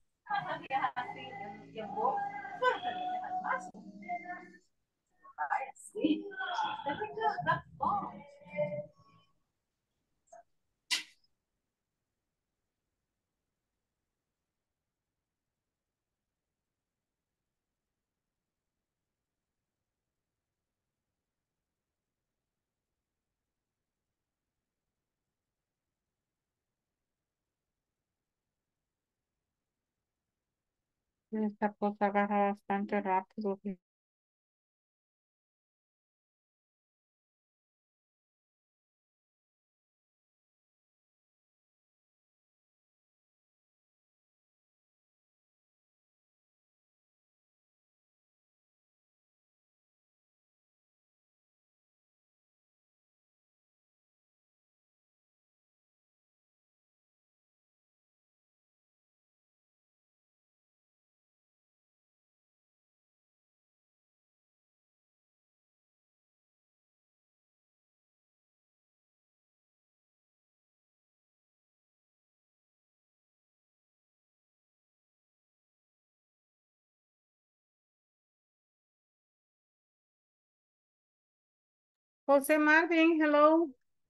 Esta cosa agarra bastante rápido. José Marvin, hello.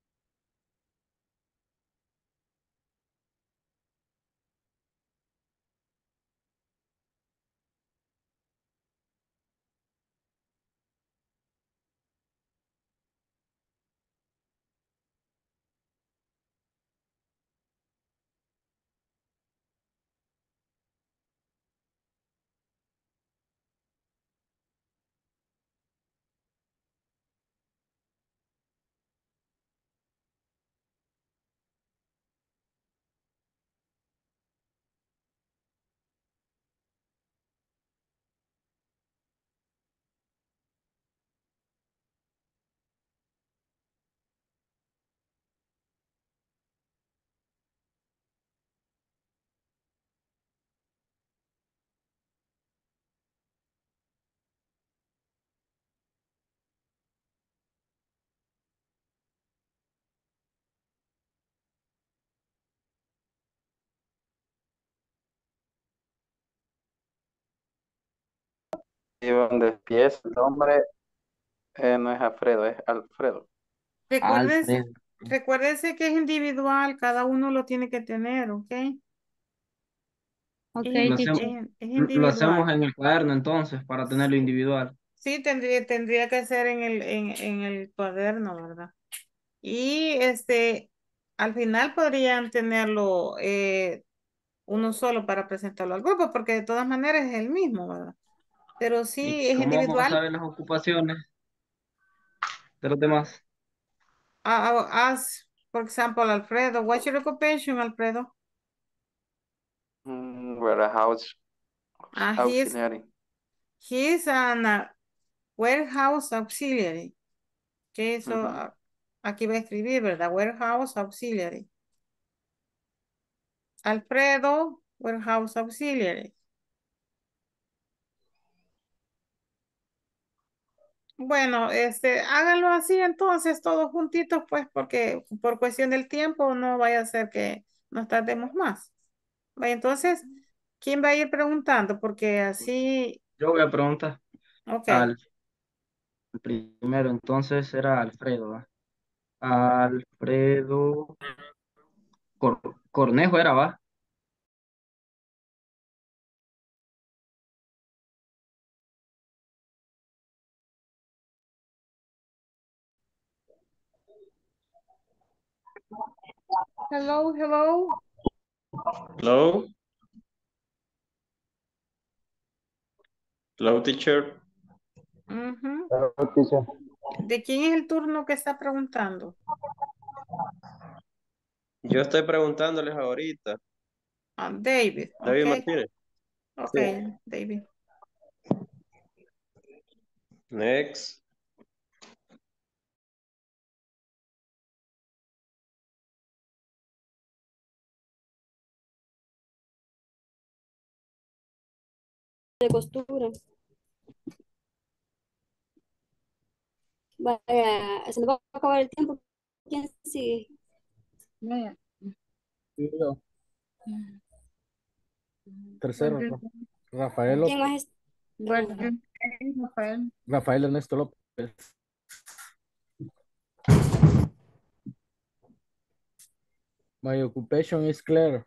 Y donde empieza el nombre eh, no es Alfredo, es Alfredo. Recuérdense, Alfred. recuérdense que es individual, cada uno lo tiene que tener, ¿ok? Ok, Es, Lo teacher. hacemos, es- es lo hacemos individual. en el cuaderno entonces para tenerlo individual. Sí, tendría, tendría que ser en el, en, en el cuaderno, ¿verdad? Y este, al final podrían tenerlo eh, uno solo para presentarlo al grupo, porque de todas maneras es el mismo, ¿verdad? Pero sí ¿Y es cómo vamos a individual. saber las ocupaciones de los demás? Uh, uh, as, for example, Alfredo, what's your occupation, Alfredo? Mm, warehouse Uh, he is, auxiliary. he is an uh, warehouse auxiliary. Okay, so Ujú. uh, aquí va a escribir, ¿verdad? Warehouse auxiliary. Alfredo, warehouse auxiliary. Bueno, este, háganlo así entonces, todos juntitos, pues, porque por cuestión del tiempo no vaya a ser que nos tardemos más. Vaya, entonces, ¿quién va a ir preguntando? Porque así, Yo voy a preguntar ok. al primero, entonces era Alfredo, ¿va? Alfredo Cor- Cornejo era, ¿va? Hello, hello. Hello, hello, teacher. Ujú. Hello, teacher. ¿De quién es el turno que está preguntando? Yo estoy preguntándoles ahorita. Ah, David, David ok, Martínez. ok, Sí. David. Next. De costura. Vaya, se me va a acabar el tiempo. ¿Quién sigue? Vaya. Sí, yo. Tercero, Ra- Rafael What ¿Quién López. más es? do you say, Rafael? Rafael Ernesto López. My occupation is clear.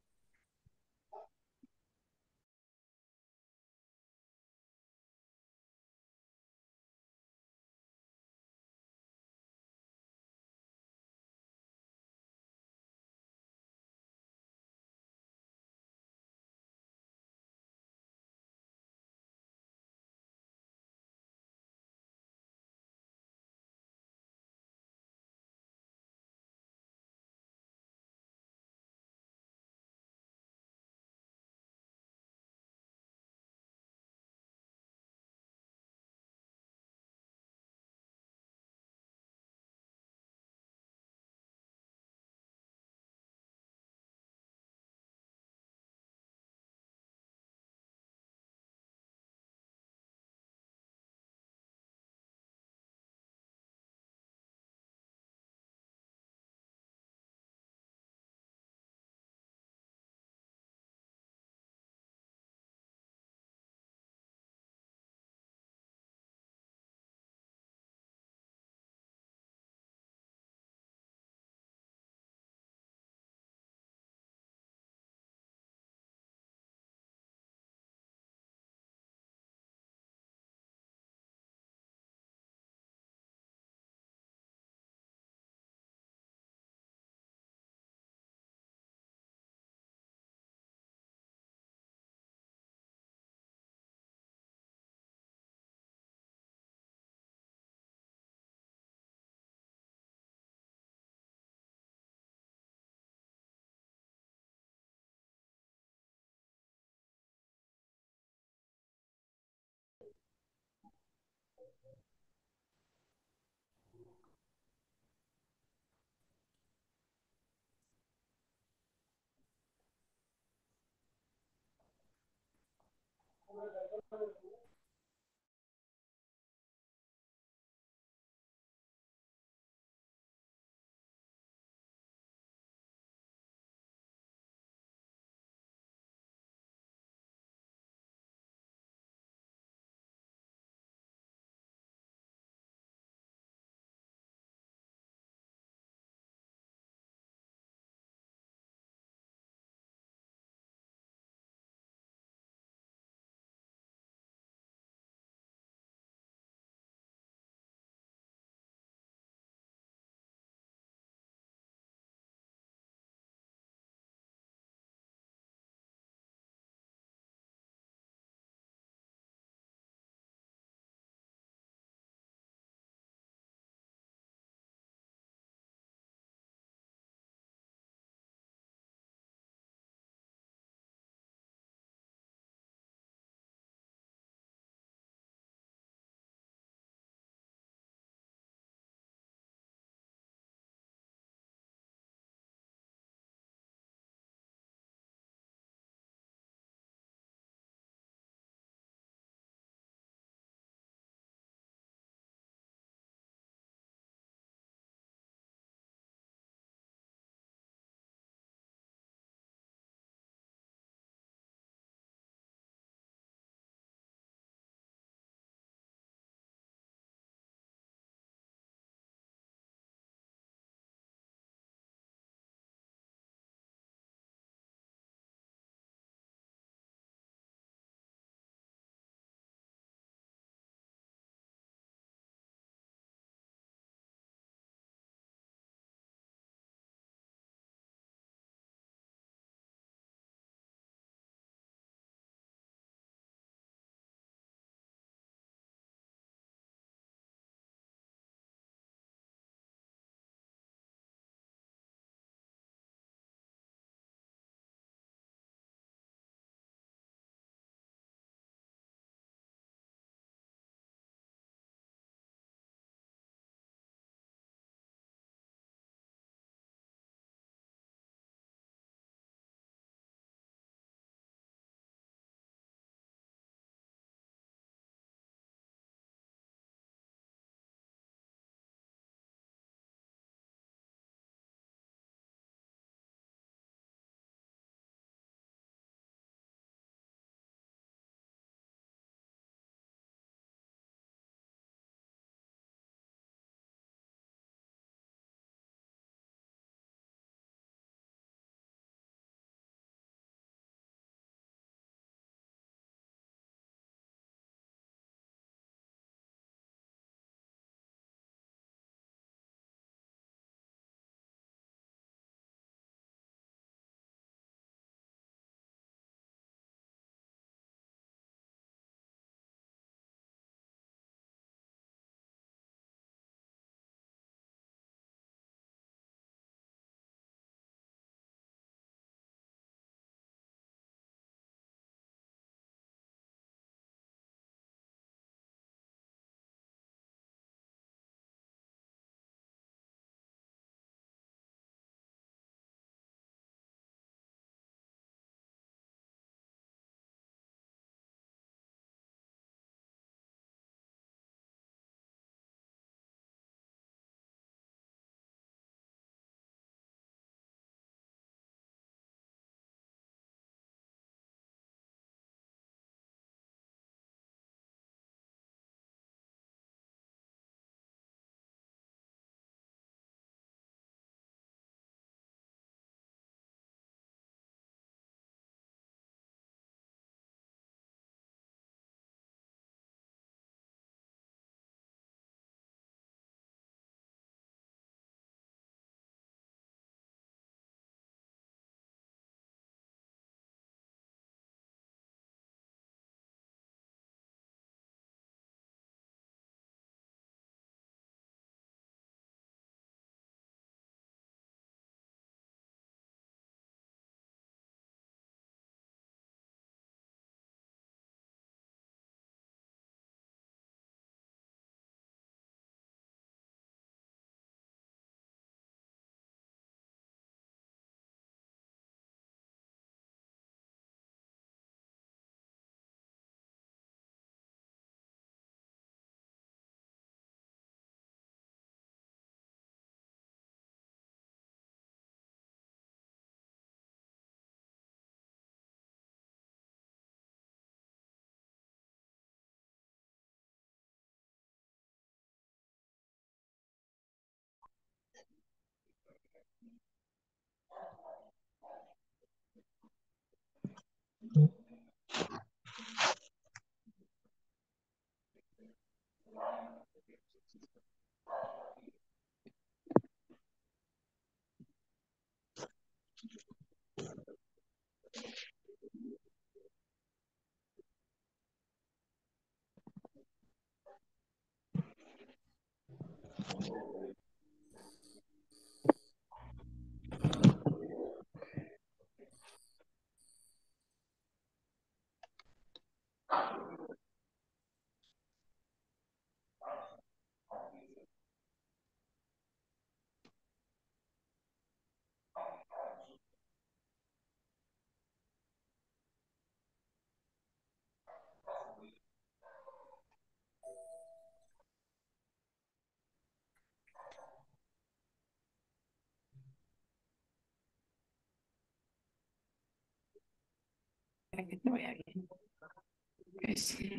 Para que te vaya bien. Que sí.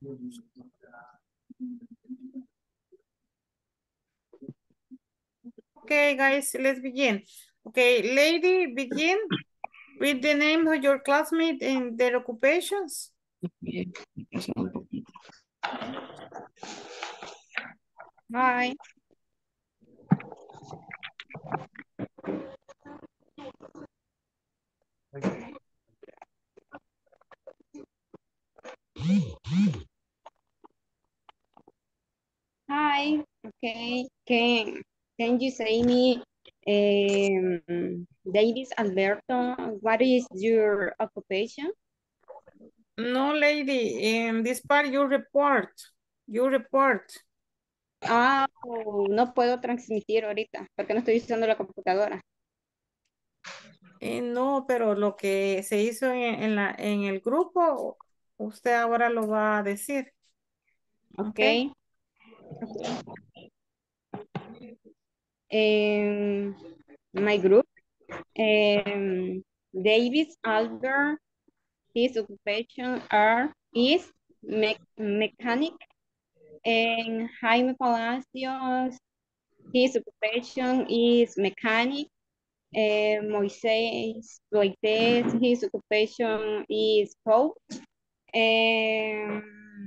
Okay, guys, let's begin. Okay, lady, begin with the name of your classmate and their occupations. Hi. Hi. Okay. Can can you say me, um, Davis Alberto, what is your occupation? No, lady, in this part you report. You report. Ah, oh, no puedo transmitir ahorita porque no estoy usando la computadora. Eh, no, pero lo que se hizo en, en la, en el grupo, usted ahora lo va a decir. Okay. Um, my group, um, Davis Albert, his occupation are is me mechanic, and Jaime Palacios, his occupation is mechanic. Uh, Moises Loites, his occupation is coach. Um,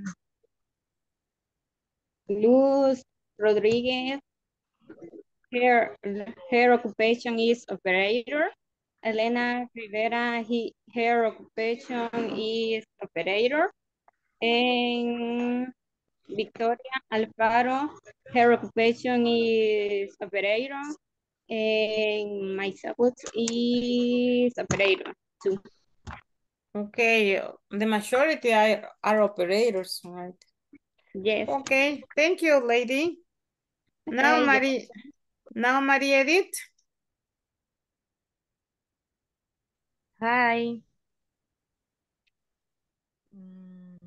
Luz Rodriguez, her, her occupation is operator. Elena Rivera, he, her occupation is operator. And Victoria Alfaro, her occupation is operator. And myself is operator too. Okay, the majority are, are operators, right? Yes. Okay, thank you, lady. Now, Okay, Marie, now, Maria Edith. Hi. Mm,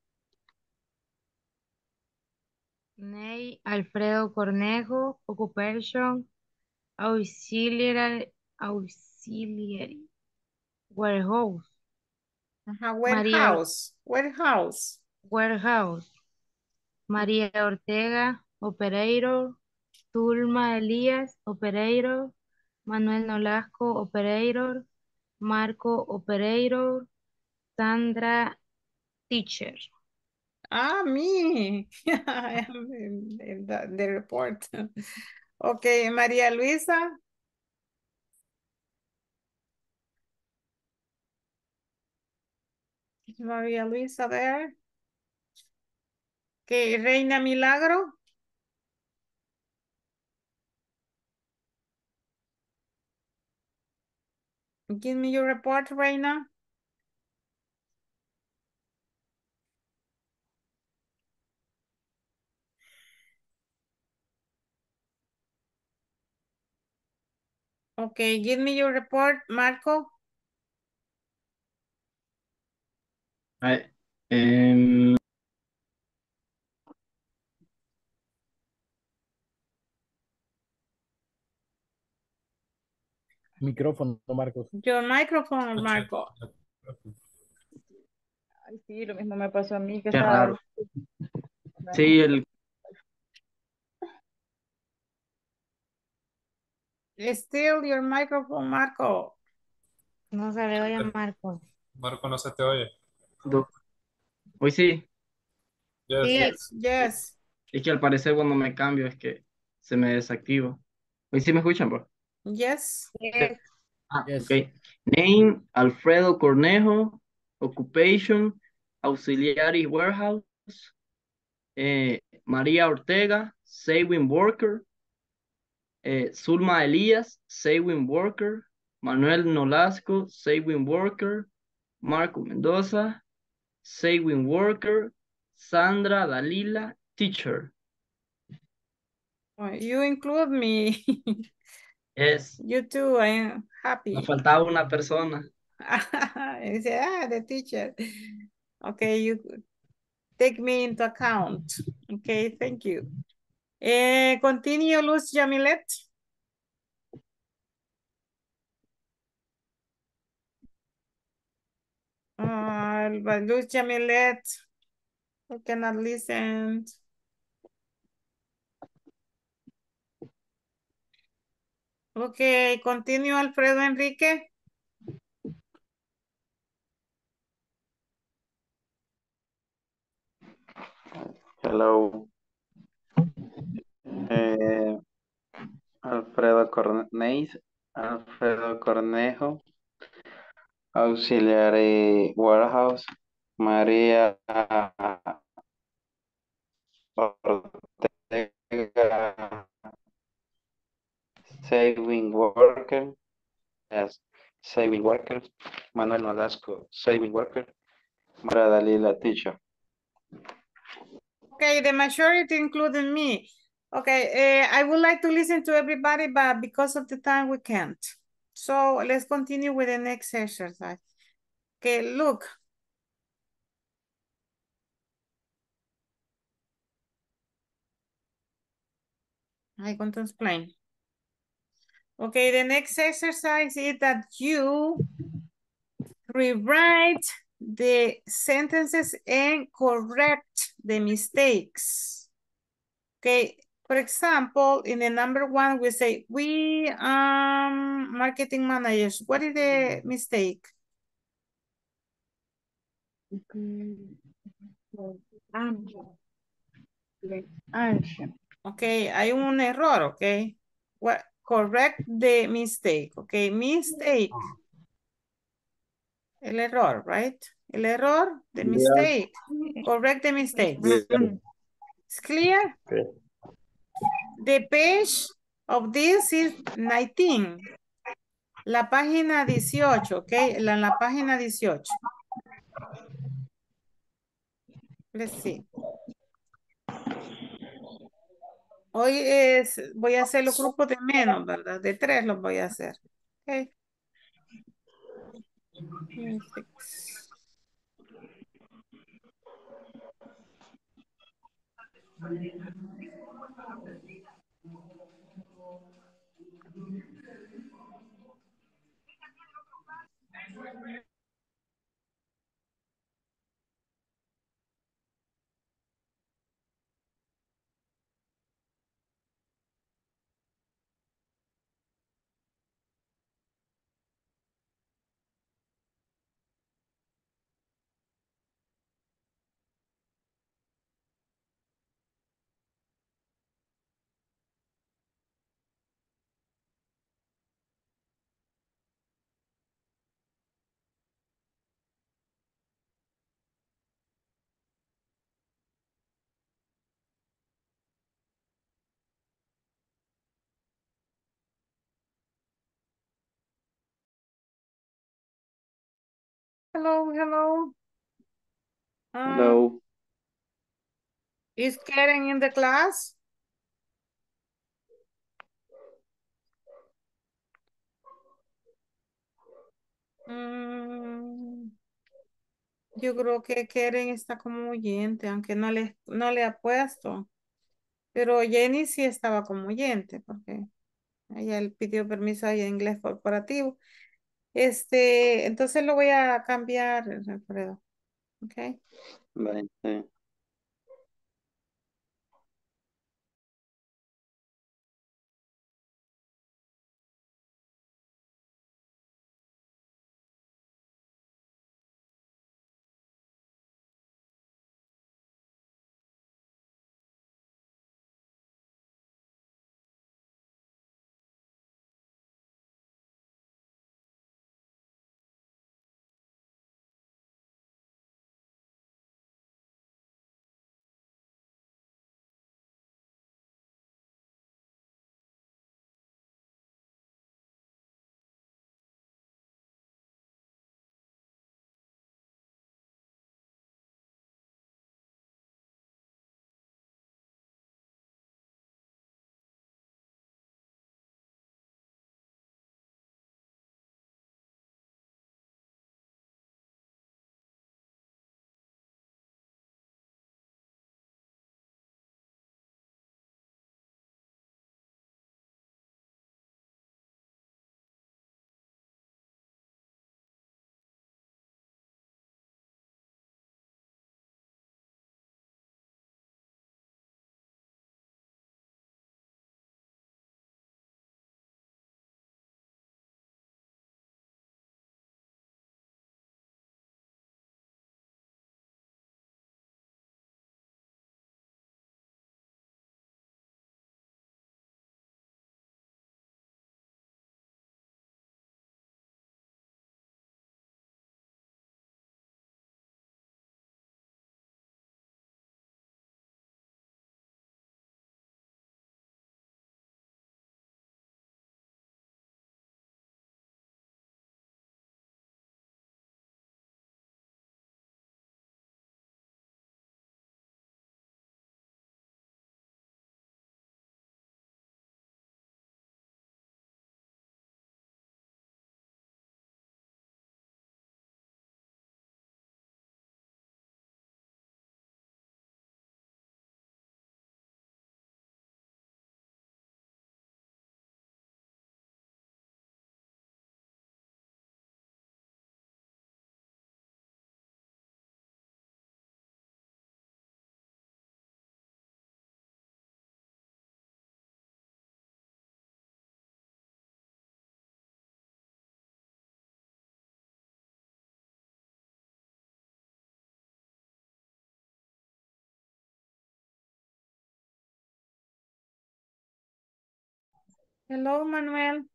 Ney Alfredo Cornejo, occupation, auxiliary, auxiliary, warehouse, Ajá, María, Or- warehouse, warehouse. warehouse, María Ortega, operator, Tulma Elías, operator, Manuel Nolasco, operator, Marco, operator, Sandra, teacher. Ah, me. I am in, in the, the report. Okay, María Luisa. Is María Luisa there? Okay, Reina Milagro. Give me your report, Reina. Okay, give me your report, Marco. I, em, Micrófono, Marcos. Your microphone, Marco. Ay, sí, lo mismo me pasó a mí que qué estaba. raro. Sí, el, Still your microphone, Marco. No se le oye a Marcos. Marco, no se te oye. do- hoy sí, Yes. Sí, Yes, yes. es que al parecer cuando me cambio es que se me desactiva. Hoy sí me escuchan, bro. Yes. yes. Ah, Yes. ok. Name, Alfredo Cornejo. Occupation, auxiliary warehouse. Eh, María Ortega, saving worker. Eh, Zulma Elías, saving worker. Manuel Nolasco, saving worker. Marco Mendoza, saving worker. Sandra Dalila, teacher. Oh, you include me. Es, You too, I am nos happy. faltaba una persona. I say, ah, the teacher. Okay, you take me into account. Okay, thank you. Eh, continue, Luz Jamilet. Uh, Luz Jamilet, I cannot listen. Okay, continue Alfredo Enrique. Hello. Eh, Alfredo Corneis, Alfredo Cornejo, Auxiliary Warehouse, María Ortega, Saving Worker, yes, Saving Worker, Manuel Nolasco, Saving Worker, Mara Dalila Teacher. Okay, the majority including me. Okay, uh, I would like to listen to everybody, but because of the time we can't. So let's continue with the next exercise. Okay, look. I'm going to explain. Okay, the next exercise is that you rewrite the sentences and correct the mistakes. Okay, for example, in the number one, we say, we um marketing managers. What is the mistake? Okay, hay un error, okay. What, correct the mistake, okay. Mistake. El error, right? El error, the Yeah. mistake. Correct the mistakes. Yeah. It's clear? Okay. The page of this is nineteen. La página dieciocho, ok. La, la página dieciocho. Let's see. Hoy es, voy a hacer los grupos de menos, ¿verdad? De tres los voy a hacer. Ok. Six. Hello, hello. Um, Hello. Is Karen in the class? Mm, yo creo que Karen está como oyente, aunque no le, no le ha puesto. Pero Jenny sí estaba como oyente, porque ella le pidió permiso ahí en inglés corporativo. Este, entonces lo voy a cambiar, Alfredo. Ok. Bye, sí. Hello, Manuel.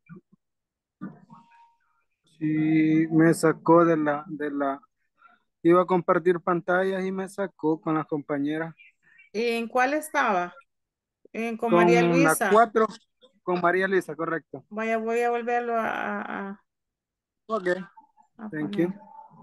Sí, me sacó de la, de la, iba a compartir pantallas y me sacó con las compañeras. ¿En cuál estaba? En, con María Con la Luisa. cuatro, con María Luisa, correcto. Vaya, voy a volverlo a, a, Ok, a thank poner. you.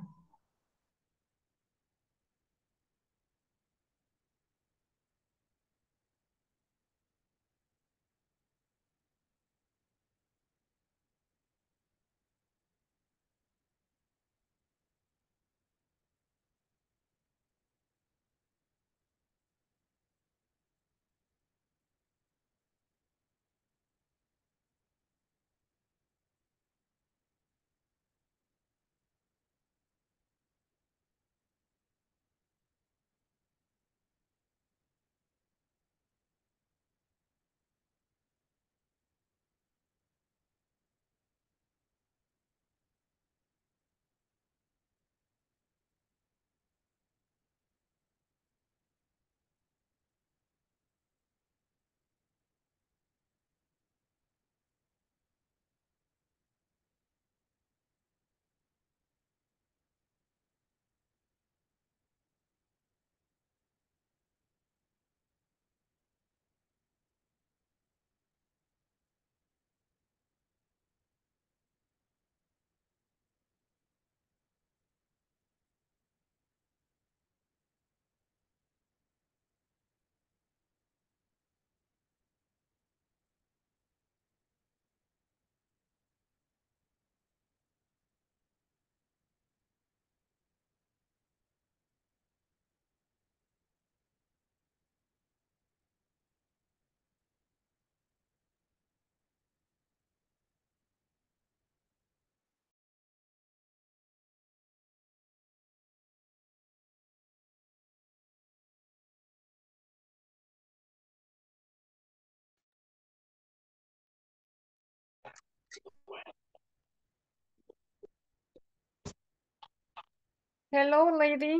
Hello, lady.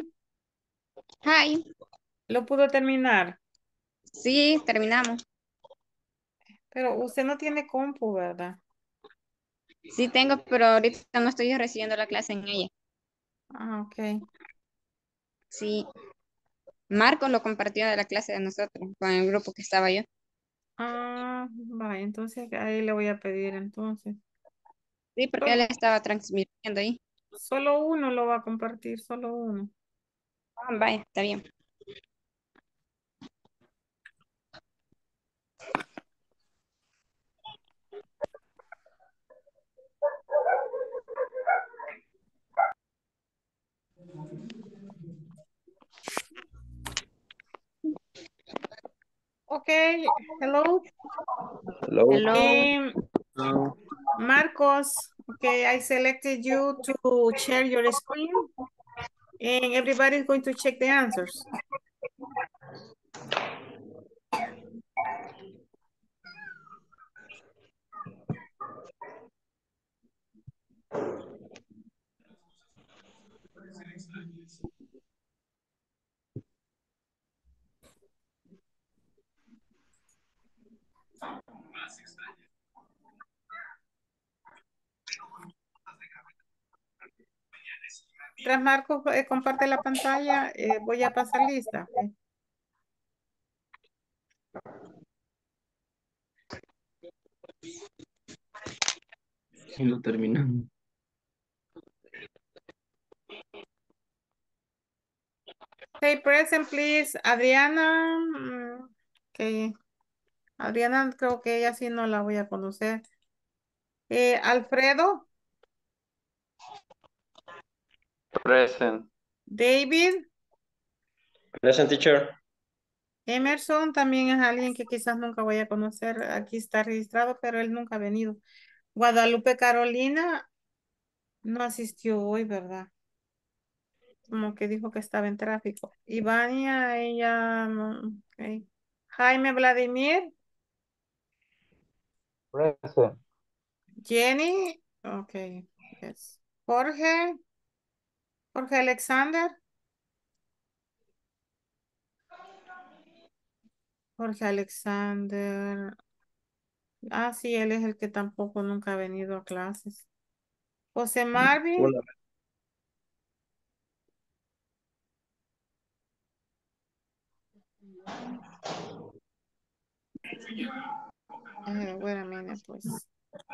Hi. ¿Lo pudo terminar? Sí, terminamos. Pero usted no tiene compu, ¿verdad? Sí tengo, pero ahorita no estoy recibiendo la clase en ella. Ah, ok. Sí. Marco lo compartió de la clase de nosotros, con el grupo que estaba yo. Ah, vaya, entonces ahí le voy a pedir entonces. Sí, porque él Solo, estaba transmitiendo ahí. solo uno lo va a compartir, solo uno. Ah, vaya, está bien. Ok, hello. Hello. Hello. Em, No. Marcos, okay, I selected you to share your screen and everybody is going to check the answers. Mientras Marcos eh, comparte la pantalla, eh, voy a pasar lista. Ok. Y lo terminamos. Say present, please. Adriana. mm, Okay. Adriana, creo que ella sí no la voy a conocer. Eh, Alfredo, Present. David, Present teacher. Emerson también es alguien que quizás nunca voy a conocer. Aquí está registrado, pero él nunca ha venido. Guadalupe Carolina no asistió hoy, ¿verdad? Como que dijo que estaba en tráfico. Ivania, ella no. Ok. Jaime Vladimir, Present. Jenny, ok, yes. Jorge, Jorge Alexander, Jorge Alexander. Ah, sí, él es el que tampoco nunca ha venido a clases. José Marvin. Una, Eh, wait a minute, pues.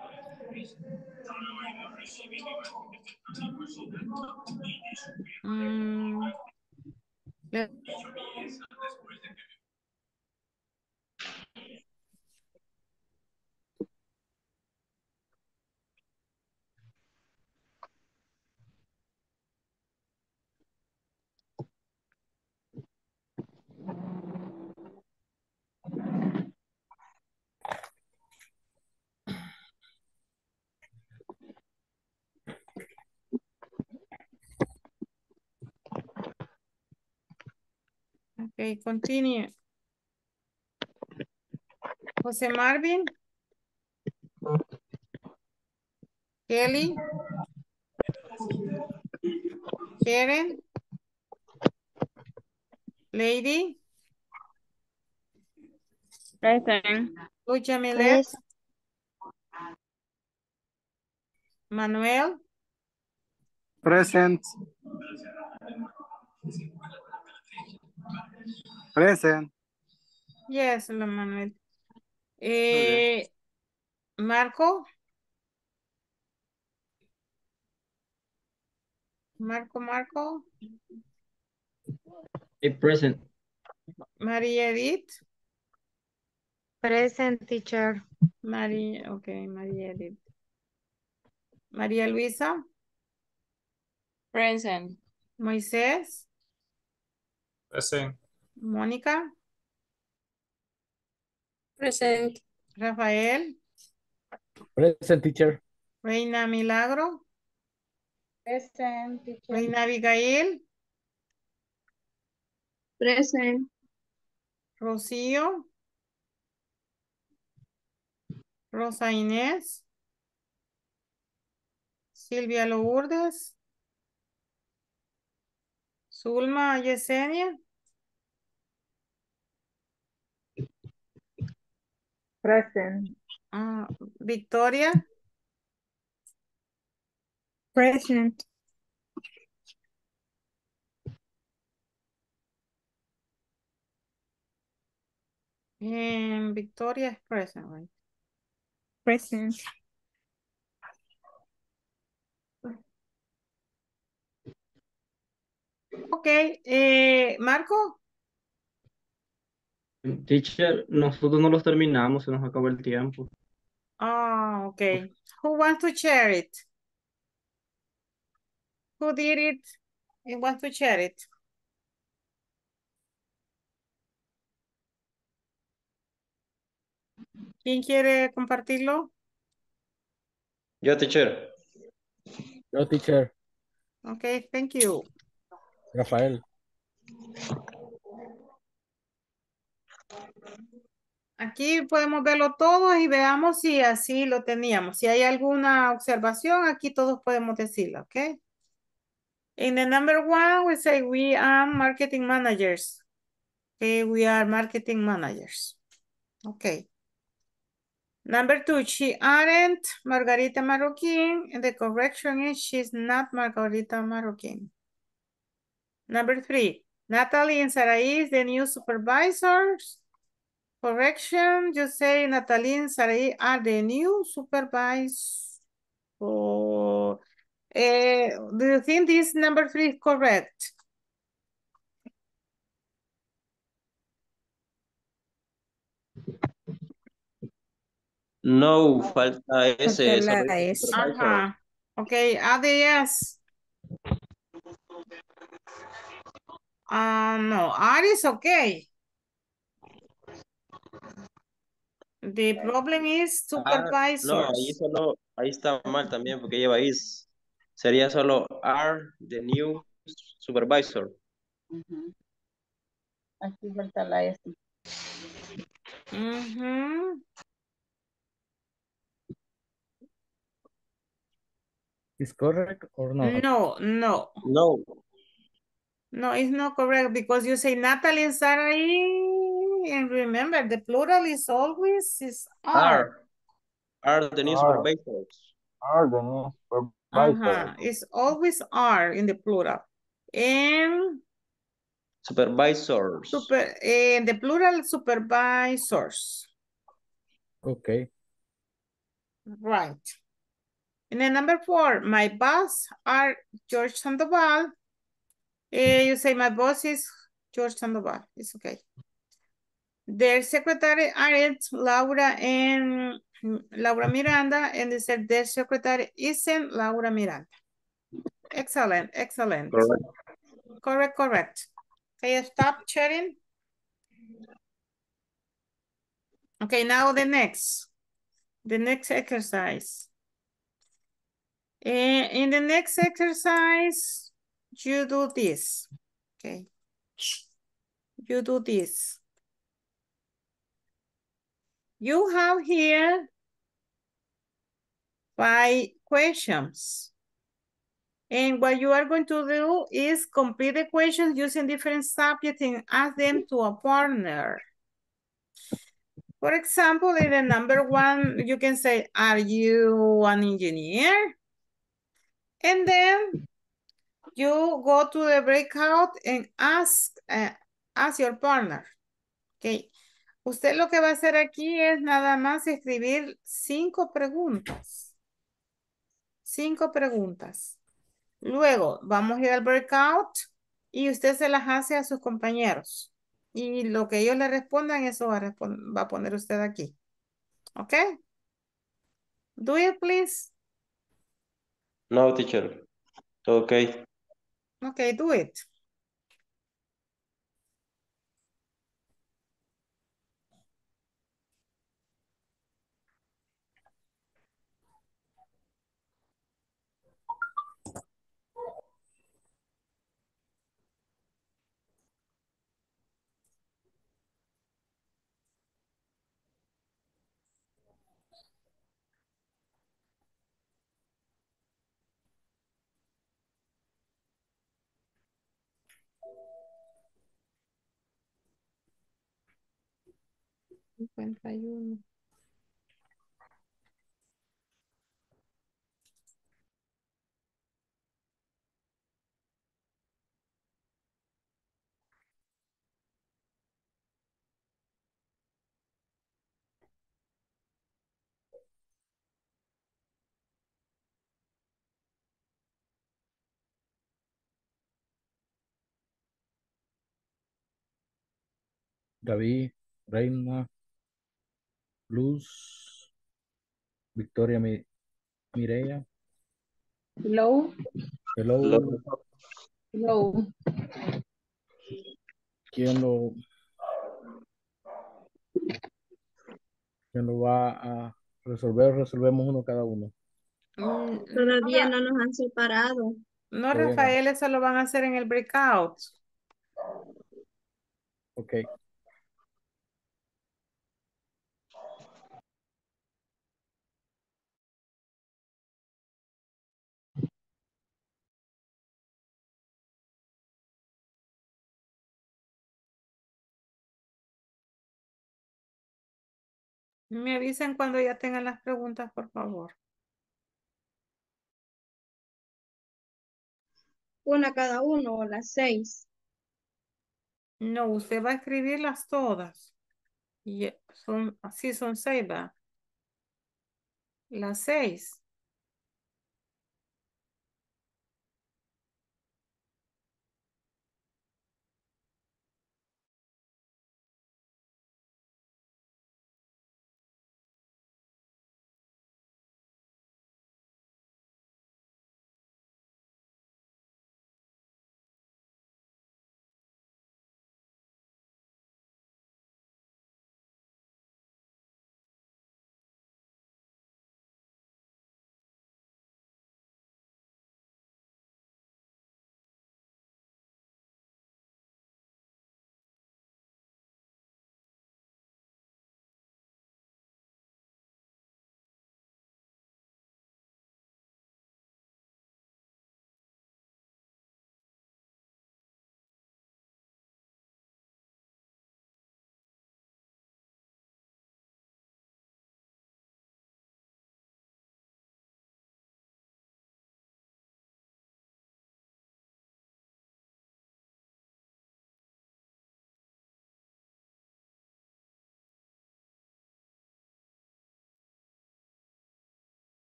Mm, le- ok, continue. José Marvin. Kelly. Sharon. Lady. Present. Lucha Milet. Present. Manuel. Present. Present. Yes, la Manuel. okay. Eh, Marco. Marco, Marco. A present. María Edith. Present, teacher. María, ok, María Edith. María Luisa. Present. Moisés. Present. Mónica. Present. Rafael. Present, teacher. Reina Milagro. Present, teacher. Reina Abigail. Present. Rocío. Rosa Inés. Silvia Lourdes. Zulma Yesenia. Present. Ah, Victoria. Present. And Victoria is present, right? Present. Ok, eh, Marco. Teacher, nosotros no los terminamos, se nos acabó el tiempo. Ah, okay. Who wants to share it? Who did it and wants to share it? ¿Quién quiere compartirlo? Yo, teacher. Yo, teacher. Okay, thank you. Rafael. Aquí podemos verlo todos y veamos si así lo teníamos. Si hay alguna observación, aquí todos podemos decirlo, ¿ok? In the number one, we say we are marketing managers. Okay, we are marketing managers. Okay. Number two, she aren't Margarita Marroquin, and the correction is she's not Margarita Marroquin. Number three, Natalie and Sarai is the new supervisors. Correction, you say Natalie and Sarai are the new supervisors. Oh, eh, do you think this number three is correct? No, falta ese. Falta esa la vez S. supervisor. Ajá. Okay, add the yes. Uh, no, R is okay. The problem is Ah, no, ahí supervisors. solo, ahí está mal también porque lleva is. Sería solo are the new supervisor. Ujú. Aquí falta la S. Mhm. Is correct or not? No, no. No. No, it's not correct because you say Natalie and Sarai, and remember the plural is always is are. Are. Are the new Are, supervisors. are the new supervisors. Uh-huh. It's always are in the plural. And Supervisors. super, in the plural, supervisors. Okay. Right. And then number four, my boss are George Sandoval. Eh, you say my boss is George Sandoval. It's okay. Their secretary aren't Laura and Laura Miranda, and they said their secretary isn't Laura Miranda. Excellent, excellent. Correct. Correct, correct. Okay, stop sharing. Okay, now the next. The next exercise. Eh, in the next exercise, you do this. Okay. You do this. You have here five questions. And what you are going to do is complete the questions using different subjects and ask them to a partner. For example, in the number one, you can say, are you an engineer? And then you go to the breakout and ask, uh, ask your partner. Okay. Usted lo que va a hacer aquí es nada más escribir cinco preguntas. Cinco preguntas. Luego vamos a ir al breakout y usted se las hace a sus compañeros. Y lo que ellos le respondan, eso va a, va a poner usted aquí. ¿Ok? Do it, please. No, teacher. Okay. Ok, do it. cincuenta y uno. David, Reina, Luz, Victoria, Mi- Mireya. Hello. Hello. Lo- Hello. ¿Quién lo, quién lo va a resolver? Resolvemos uno cada uno. Mm, Todavía no, no nos han separado. no, Todavía no. Rafael, eso lo van a hacer en el breakout. Ok. Me avisen cuando ya tengan las preguntas, por favor. Una cada uno o las seis. No, usted va a escribirlas todas. Y son, así son seis, ¿va? Las seis.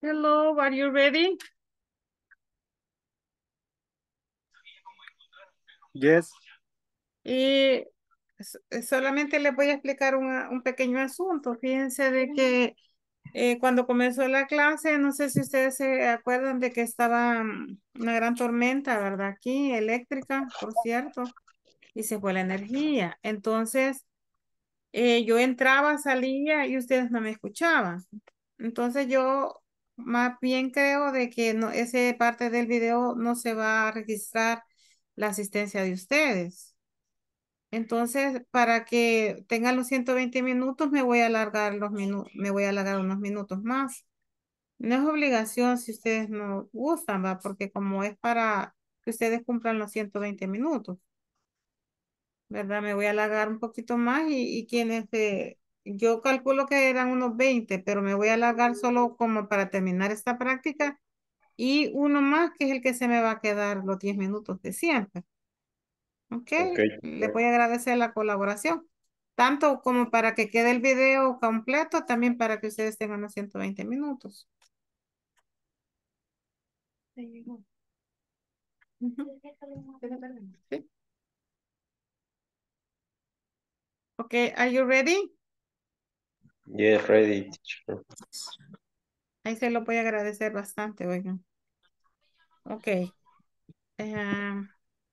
Hello, are you ready? Yes. Y s- solamente les voy a explicar una- un pequeño asunto. Fíjense de que eh, cuando comenzó la clase, no sé si ustedes se acuerdan de que estaba mm, una gran tormenta, ¿verdad? Aquí, eléctrica, por cierto, y se fue la energía. Entonces, eh, yo entraba, salía y ustedes no me escuchaban. Entonces, yo más bien creo de que no, ese parte del video no se va a registrar la asistencia de ustedes. Entonces, para que tengan los ciento veinte minutos, me voy a alargar los minutos, me voy a alargar unos minutos más. No es obligación si ustedes no gustan, va, porque como es para que ustedes cumplan los ciento veinte minutos, ¿verdad? Me voy a alargar un poquito más y, y quienes, eh, yo calculo que eran unos veinte, pero me voy a alargar solo como para terminar esta práctica y uno más que es el que se me va a quedar los diez minutos de siempre. Ok, Ok. le voy a agradecer la colaboración, tanto como para que quede el video completo, también para que ustedes tengan los ciento veinte minutos. Ujú. Sí. Ok, are you ready? Yes, ready, teacher. Ahí se lo voy a agradecer bastante, oigan. Ok. eh,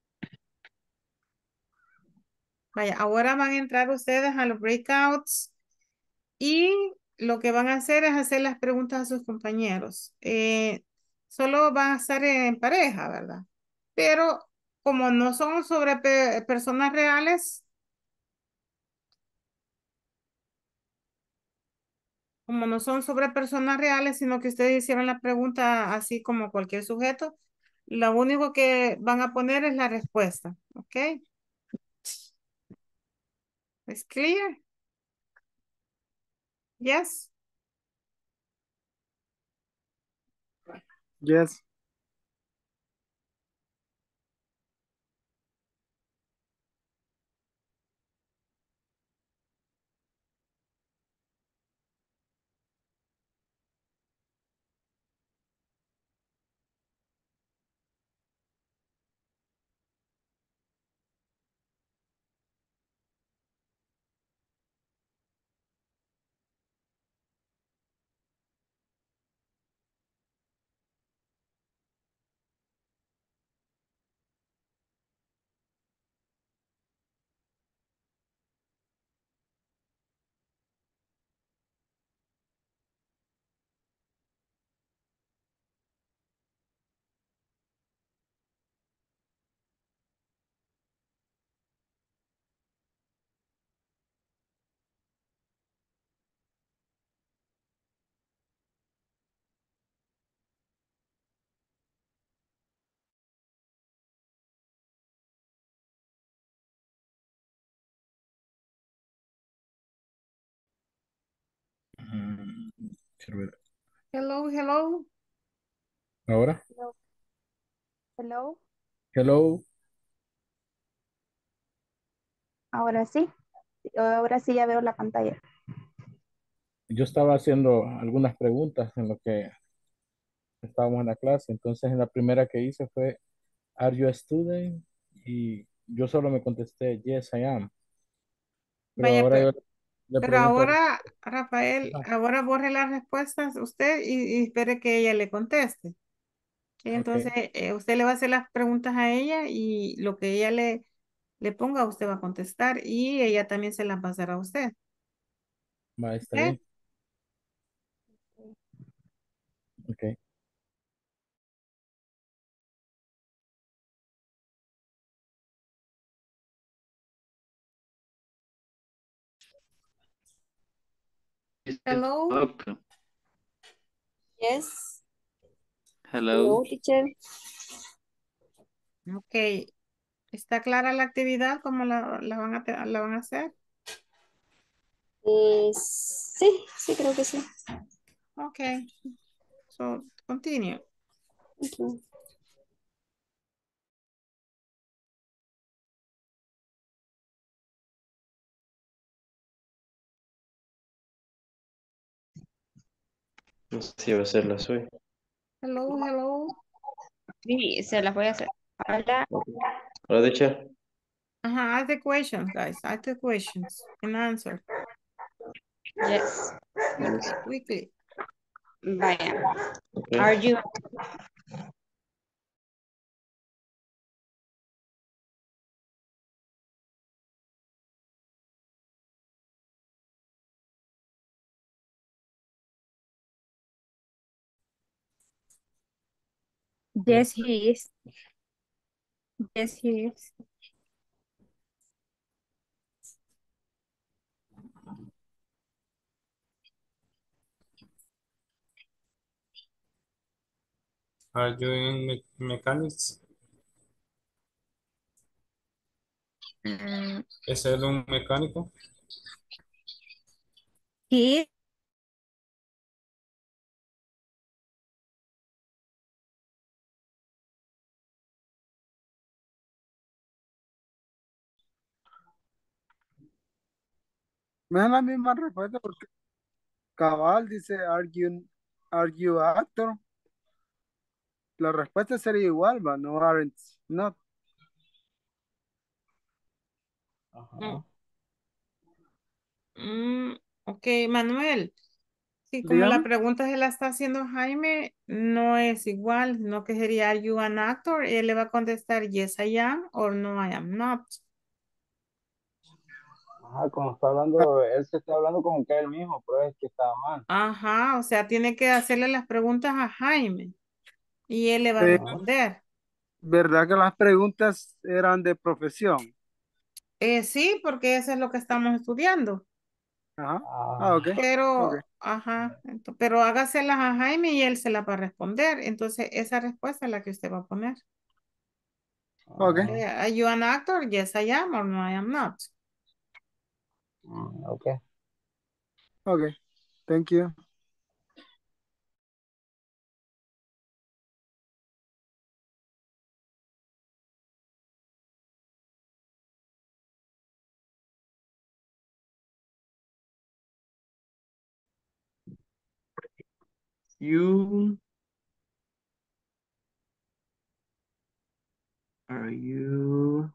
vaya, ahora van a entrar ustedes a los breakouts y lo que van a hacer es hacer las preguntas a sus compañeros. Eh, solo van a estar en pareja, ¿verdad? Pero como no son sobre pe- personas reales, como no son sobre personas reales, sino que ustedes hicieron la pregunta así como cualquier sujeto, lo único que van a poner es la respuesta, ¿ok? ¿Es clear? Yes. Yes. Mm, quiero ver. Hello, hello. Ahora. Hello. Hello. Hello. Ahora sí. Ahora sí ya veo la pantalla. Yo estaba haciendo algunas preguntas en lo que estábamos en la clase. Entonces, en la primera que hice fue, ¿Are you a student? Y yo solo me contesté, Yes, I am. Pero Vaya, ahora pe- yo le pero pregunto, ahora, Rafael, ah, ahora borre las respuestas usted y, y espere que ella le conteste. ¿Sí? Entonces, ok, eh, usted le va a hacer las preguntas a ella y lo que ella le, le ponga, usted va a contestar y ella también se las va a hacer a usted. va, está ¿Ok? bien. Ok. Hello. Okay. Yes. Hello. Hello, teacher. Ok. ¿Está clara la actividad? ¿Cómo la, la van a, te- la van a hacer? Eh, sí, sí, creo que sí. Ok. So, continue. Ok. No sé si va a ser la suya. Hello, hello. Sí, se las voy a hacer. Hola. Hola, teacher. Ajá, ask the questions, guys. Ask the questions and answer. Yes. Quickly, quickly. Vaya. Okay. Are you Yes, he is. Yes, he is. Are you in me- mechanics? Mm, ¿Es él un mecánico? he is. Me dan la misma respuesta porque cabal dice, are you, are you actor? La respuesta sería igual, va, no aren't, not. Mm, mm, ok, Manuel. Sí, como la Dígame. pregunta se la está haciendo Jaime, no es igual, sino que sería, ¿Are you an actor? Y él le va a contestar, yes, I am, or no, I am not. Ajá, como está hablando, él se está hablando como que él mismo, pero es que está mal. Ajá, o sea, tiene que hacerle las preguntas a Jaime y él le va a Eh, Ajá. responder. ¿verdad que las preguntas eran de profesión? Eh, sí, porque eso es lo que estamos estudiando. Ajá. Ah, ok. Ah, Ok. Pero, ajá, ento- pero hágaselas a Jaime y él se las va a responder. Entonces, esa respuesta es la que usted va a poner. Ok. Eh, ¿Are you an actor? Yes, I am, or no, I am not. mm, ok. Ok. Thank you. You, are you,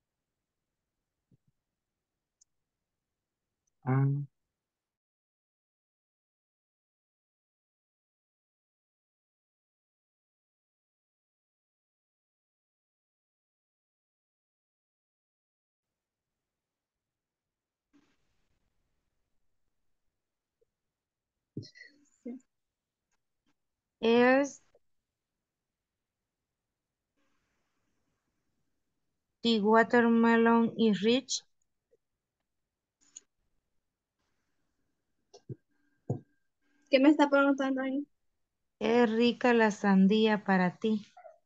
um, Es the watermelon is rich. ¿Qué me está preguntando ahí? Es rica la sandía para ti.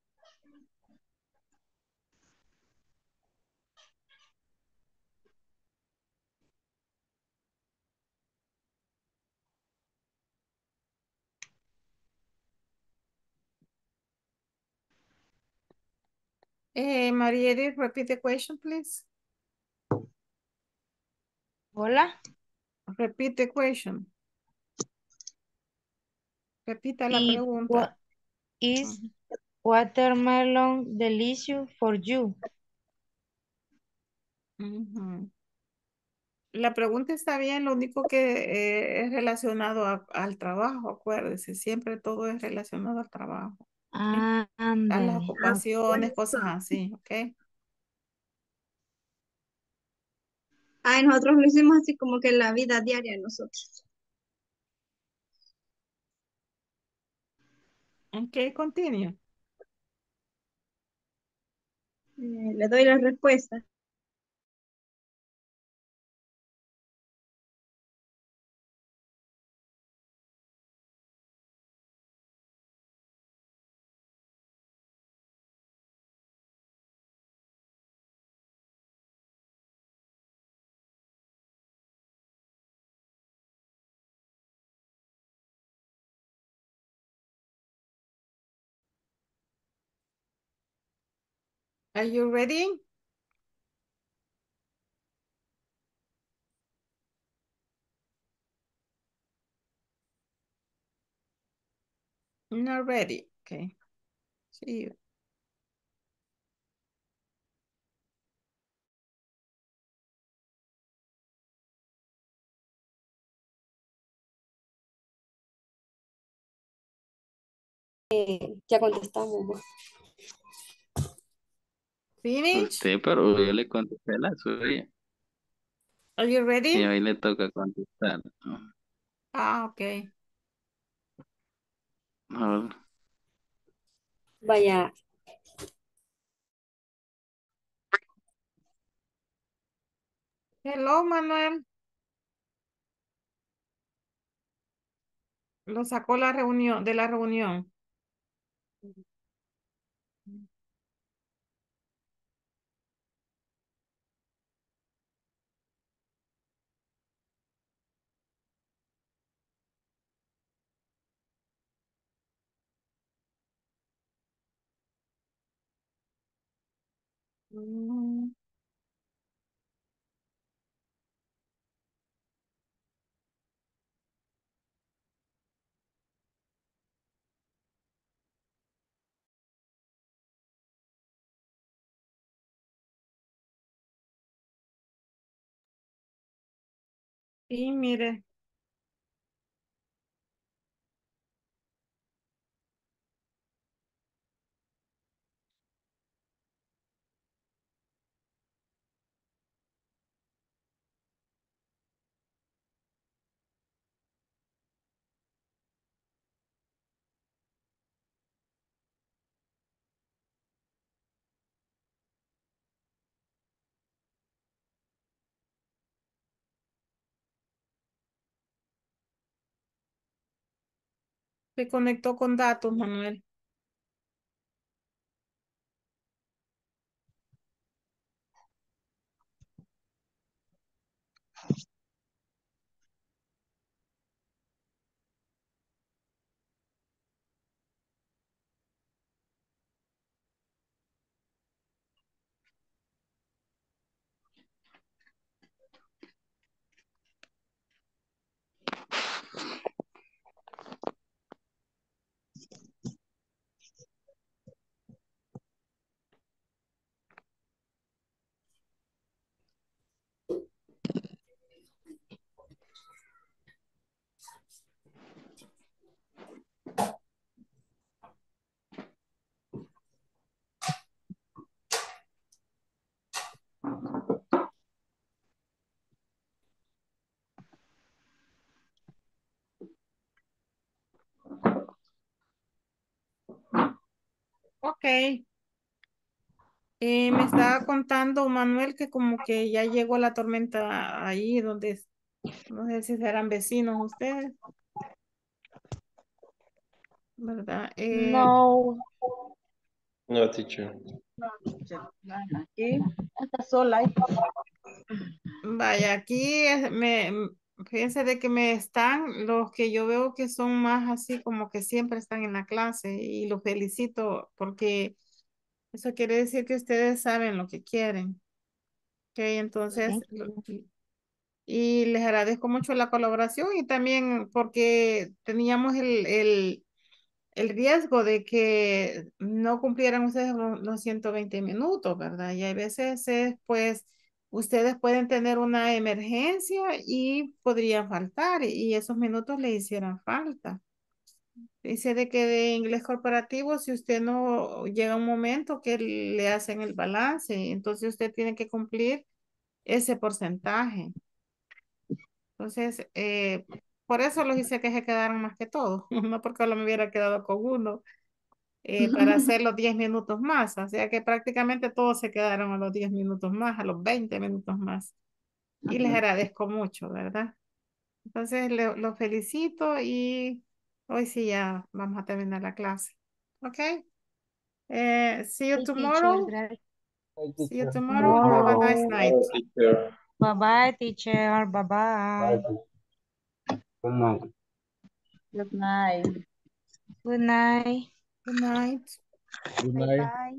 Eh, María Edith, repeat the question, please. Hola. Repeat the question. Repita la Y pregunta. what is watermelon delicious for you? Ujú. La pregunta está bien, lo único que eh, es relacionado a- al trabajo, acuérdese, siempre todo es relacionado al trabajo, ¿ok? Ah, A las ándale. Ah, ocupaciones, cosas así, ¿ok? Ay, nosotros lo hicimos así como que en la vida diaria de nosotros. Ok, continue. Eh, le doy la respuesta. Are you ready? Not ready. Okay. See you. Eh, ya contestamos. Finish. Usted, pero yo le contesté la suya. Are you Y ready? hoy le toca contestar. Ah, okay. No, Vaya, Hello, Manuel. Lo sacó la reunión, de la reunión. Mm, Sí, mire. Se conectó con datos, Manuel. Ok. Eh, me estaba contando Manuel que como que ya llegó la tormenta ahí donde, es- no sé si serán vecinos ustedes, ¿verdad? Eh, No, No, teacher. No, teacher, bueno, aquí está sola. ahí. Vaya, aquí es- me, m- fíjense de que me están los que yo veo que son más así como que siempre están en la clase y los felicito porque eso quiere decir que ustedes saben lo que quieren. Ok, entonces, thank lo- you. y les agradezco mucho la colaboración y también porque teníamos el, el, el riesgo de que no cumplieran ustedes lo- los ciento veinte minutos, ¿verdad? Y hay veces, eh, pues, ustedes pueden tener una emergencia y podrían faltar y esos minutos le hicieran falta. Dice de que de inglés corporativo, si usted no llega un momento que le hacen el balance, entonces usted tiene que cumplir ese porcentaje. Entonces, eh, por eso los hice que se quedaran más que todo, no porque lo me hubiera quedado con uno eh, para hacer los diez minutos más. O sea que prácticamente todos se quedaron a los diez minutos más, a los veinte minutos más. Y les agradezco mucho, ¿verdad? Entonces, le- los felicito y hoy sí ya vamos a terminar la clase. ¿Ok? Eh, see you Sí, teacher, tomorrow. gracias. Hey, See you teacher. tomorrow. Have a nice Tomorrow. night. Tomorrow, teacher. Bye bye, teacher. Bye Bye, bye. teacher. Good night. Good night. Good night. Good night. Good Bye night. bye.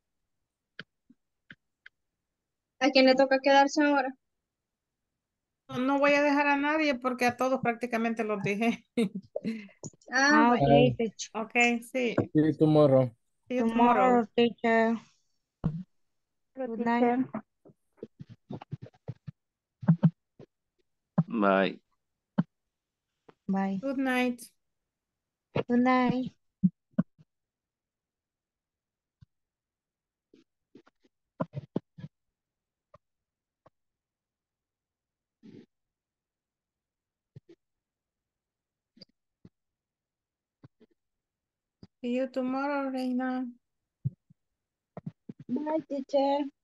¿a quién le toca quedarse ahora? no voy a dejar a nadie porque a todos prácticamente los dejé. Ah, Ah, bueno. okay, teacher. Ok, sí. See you tomorrow. See you Tomorrow, tomorrow. teacher. Pero, Good night. teacher, Bye. Bye. Good night. Good night. See you tomorrow, Reina. Bye, teacher.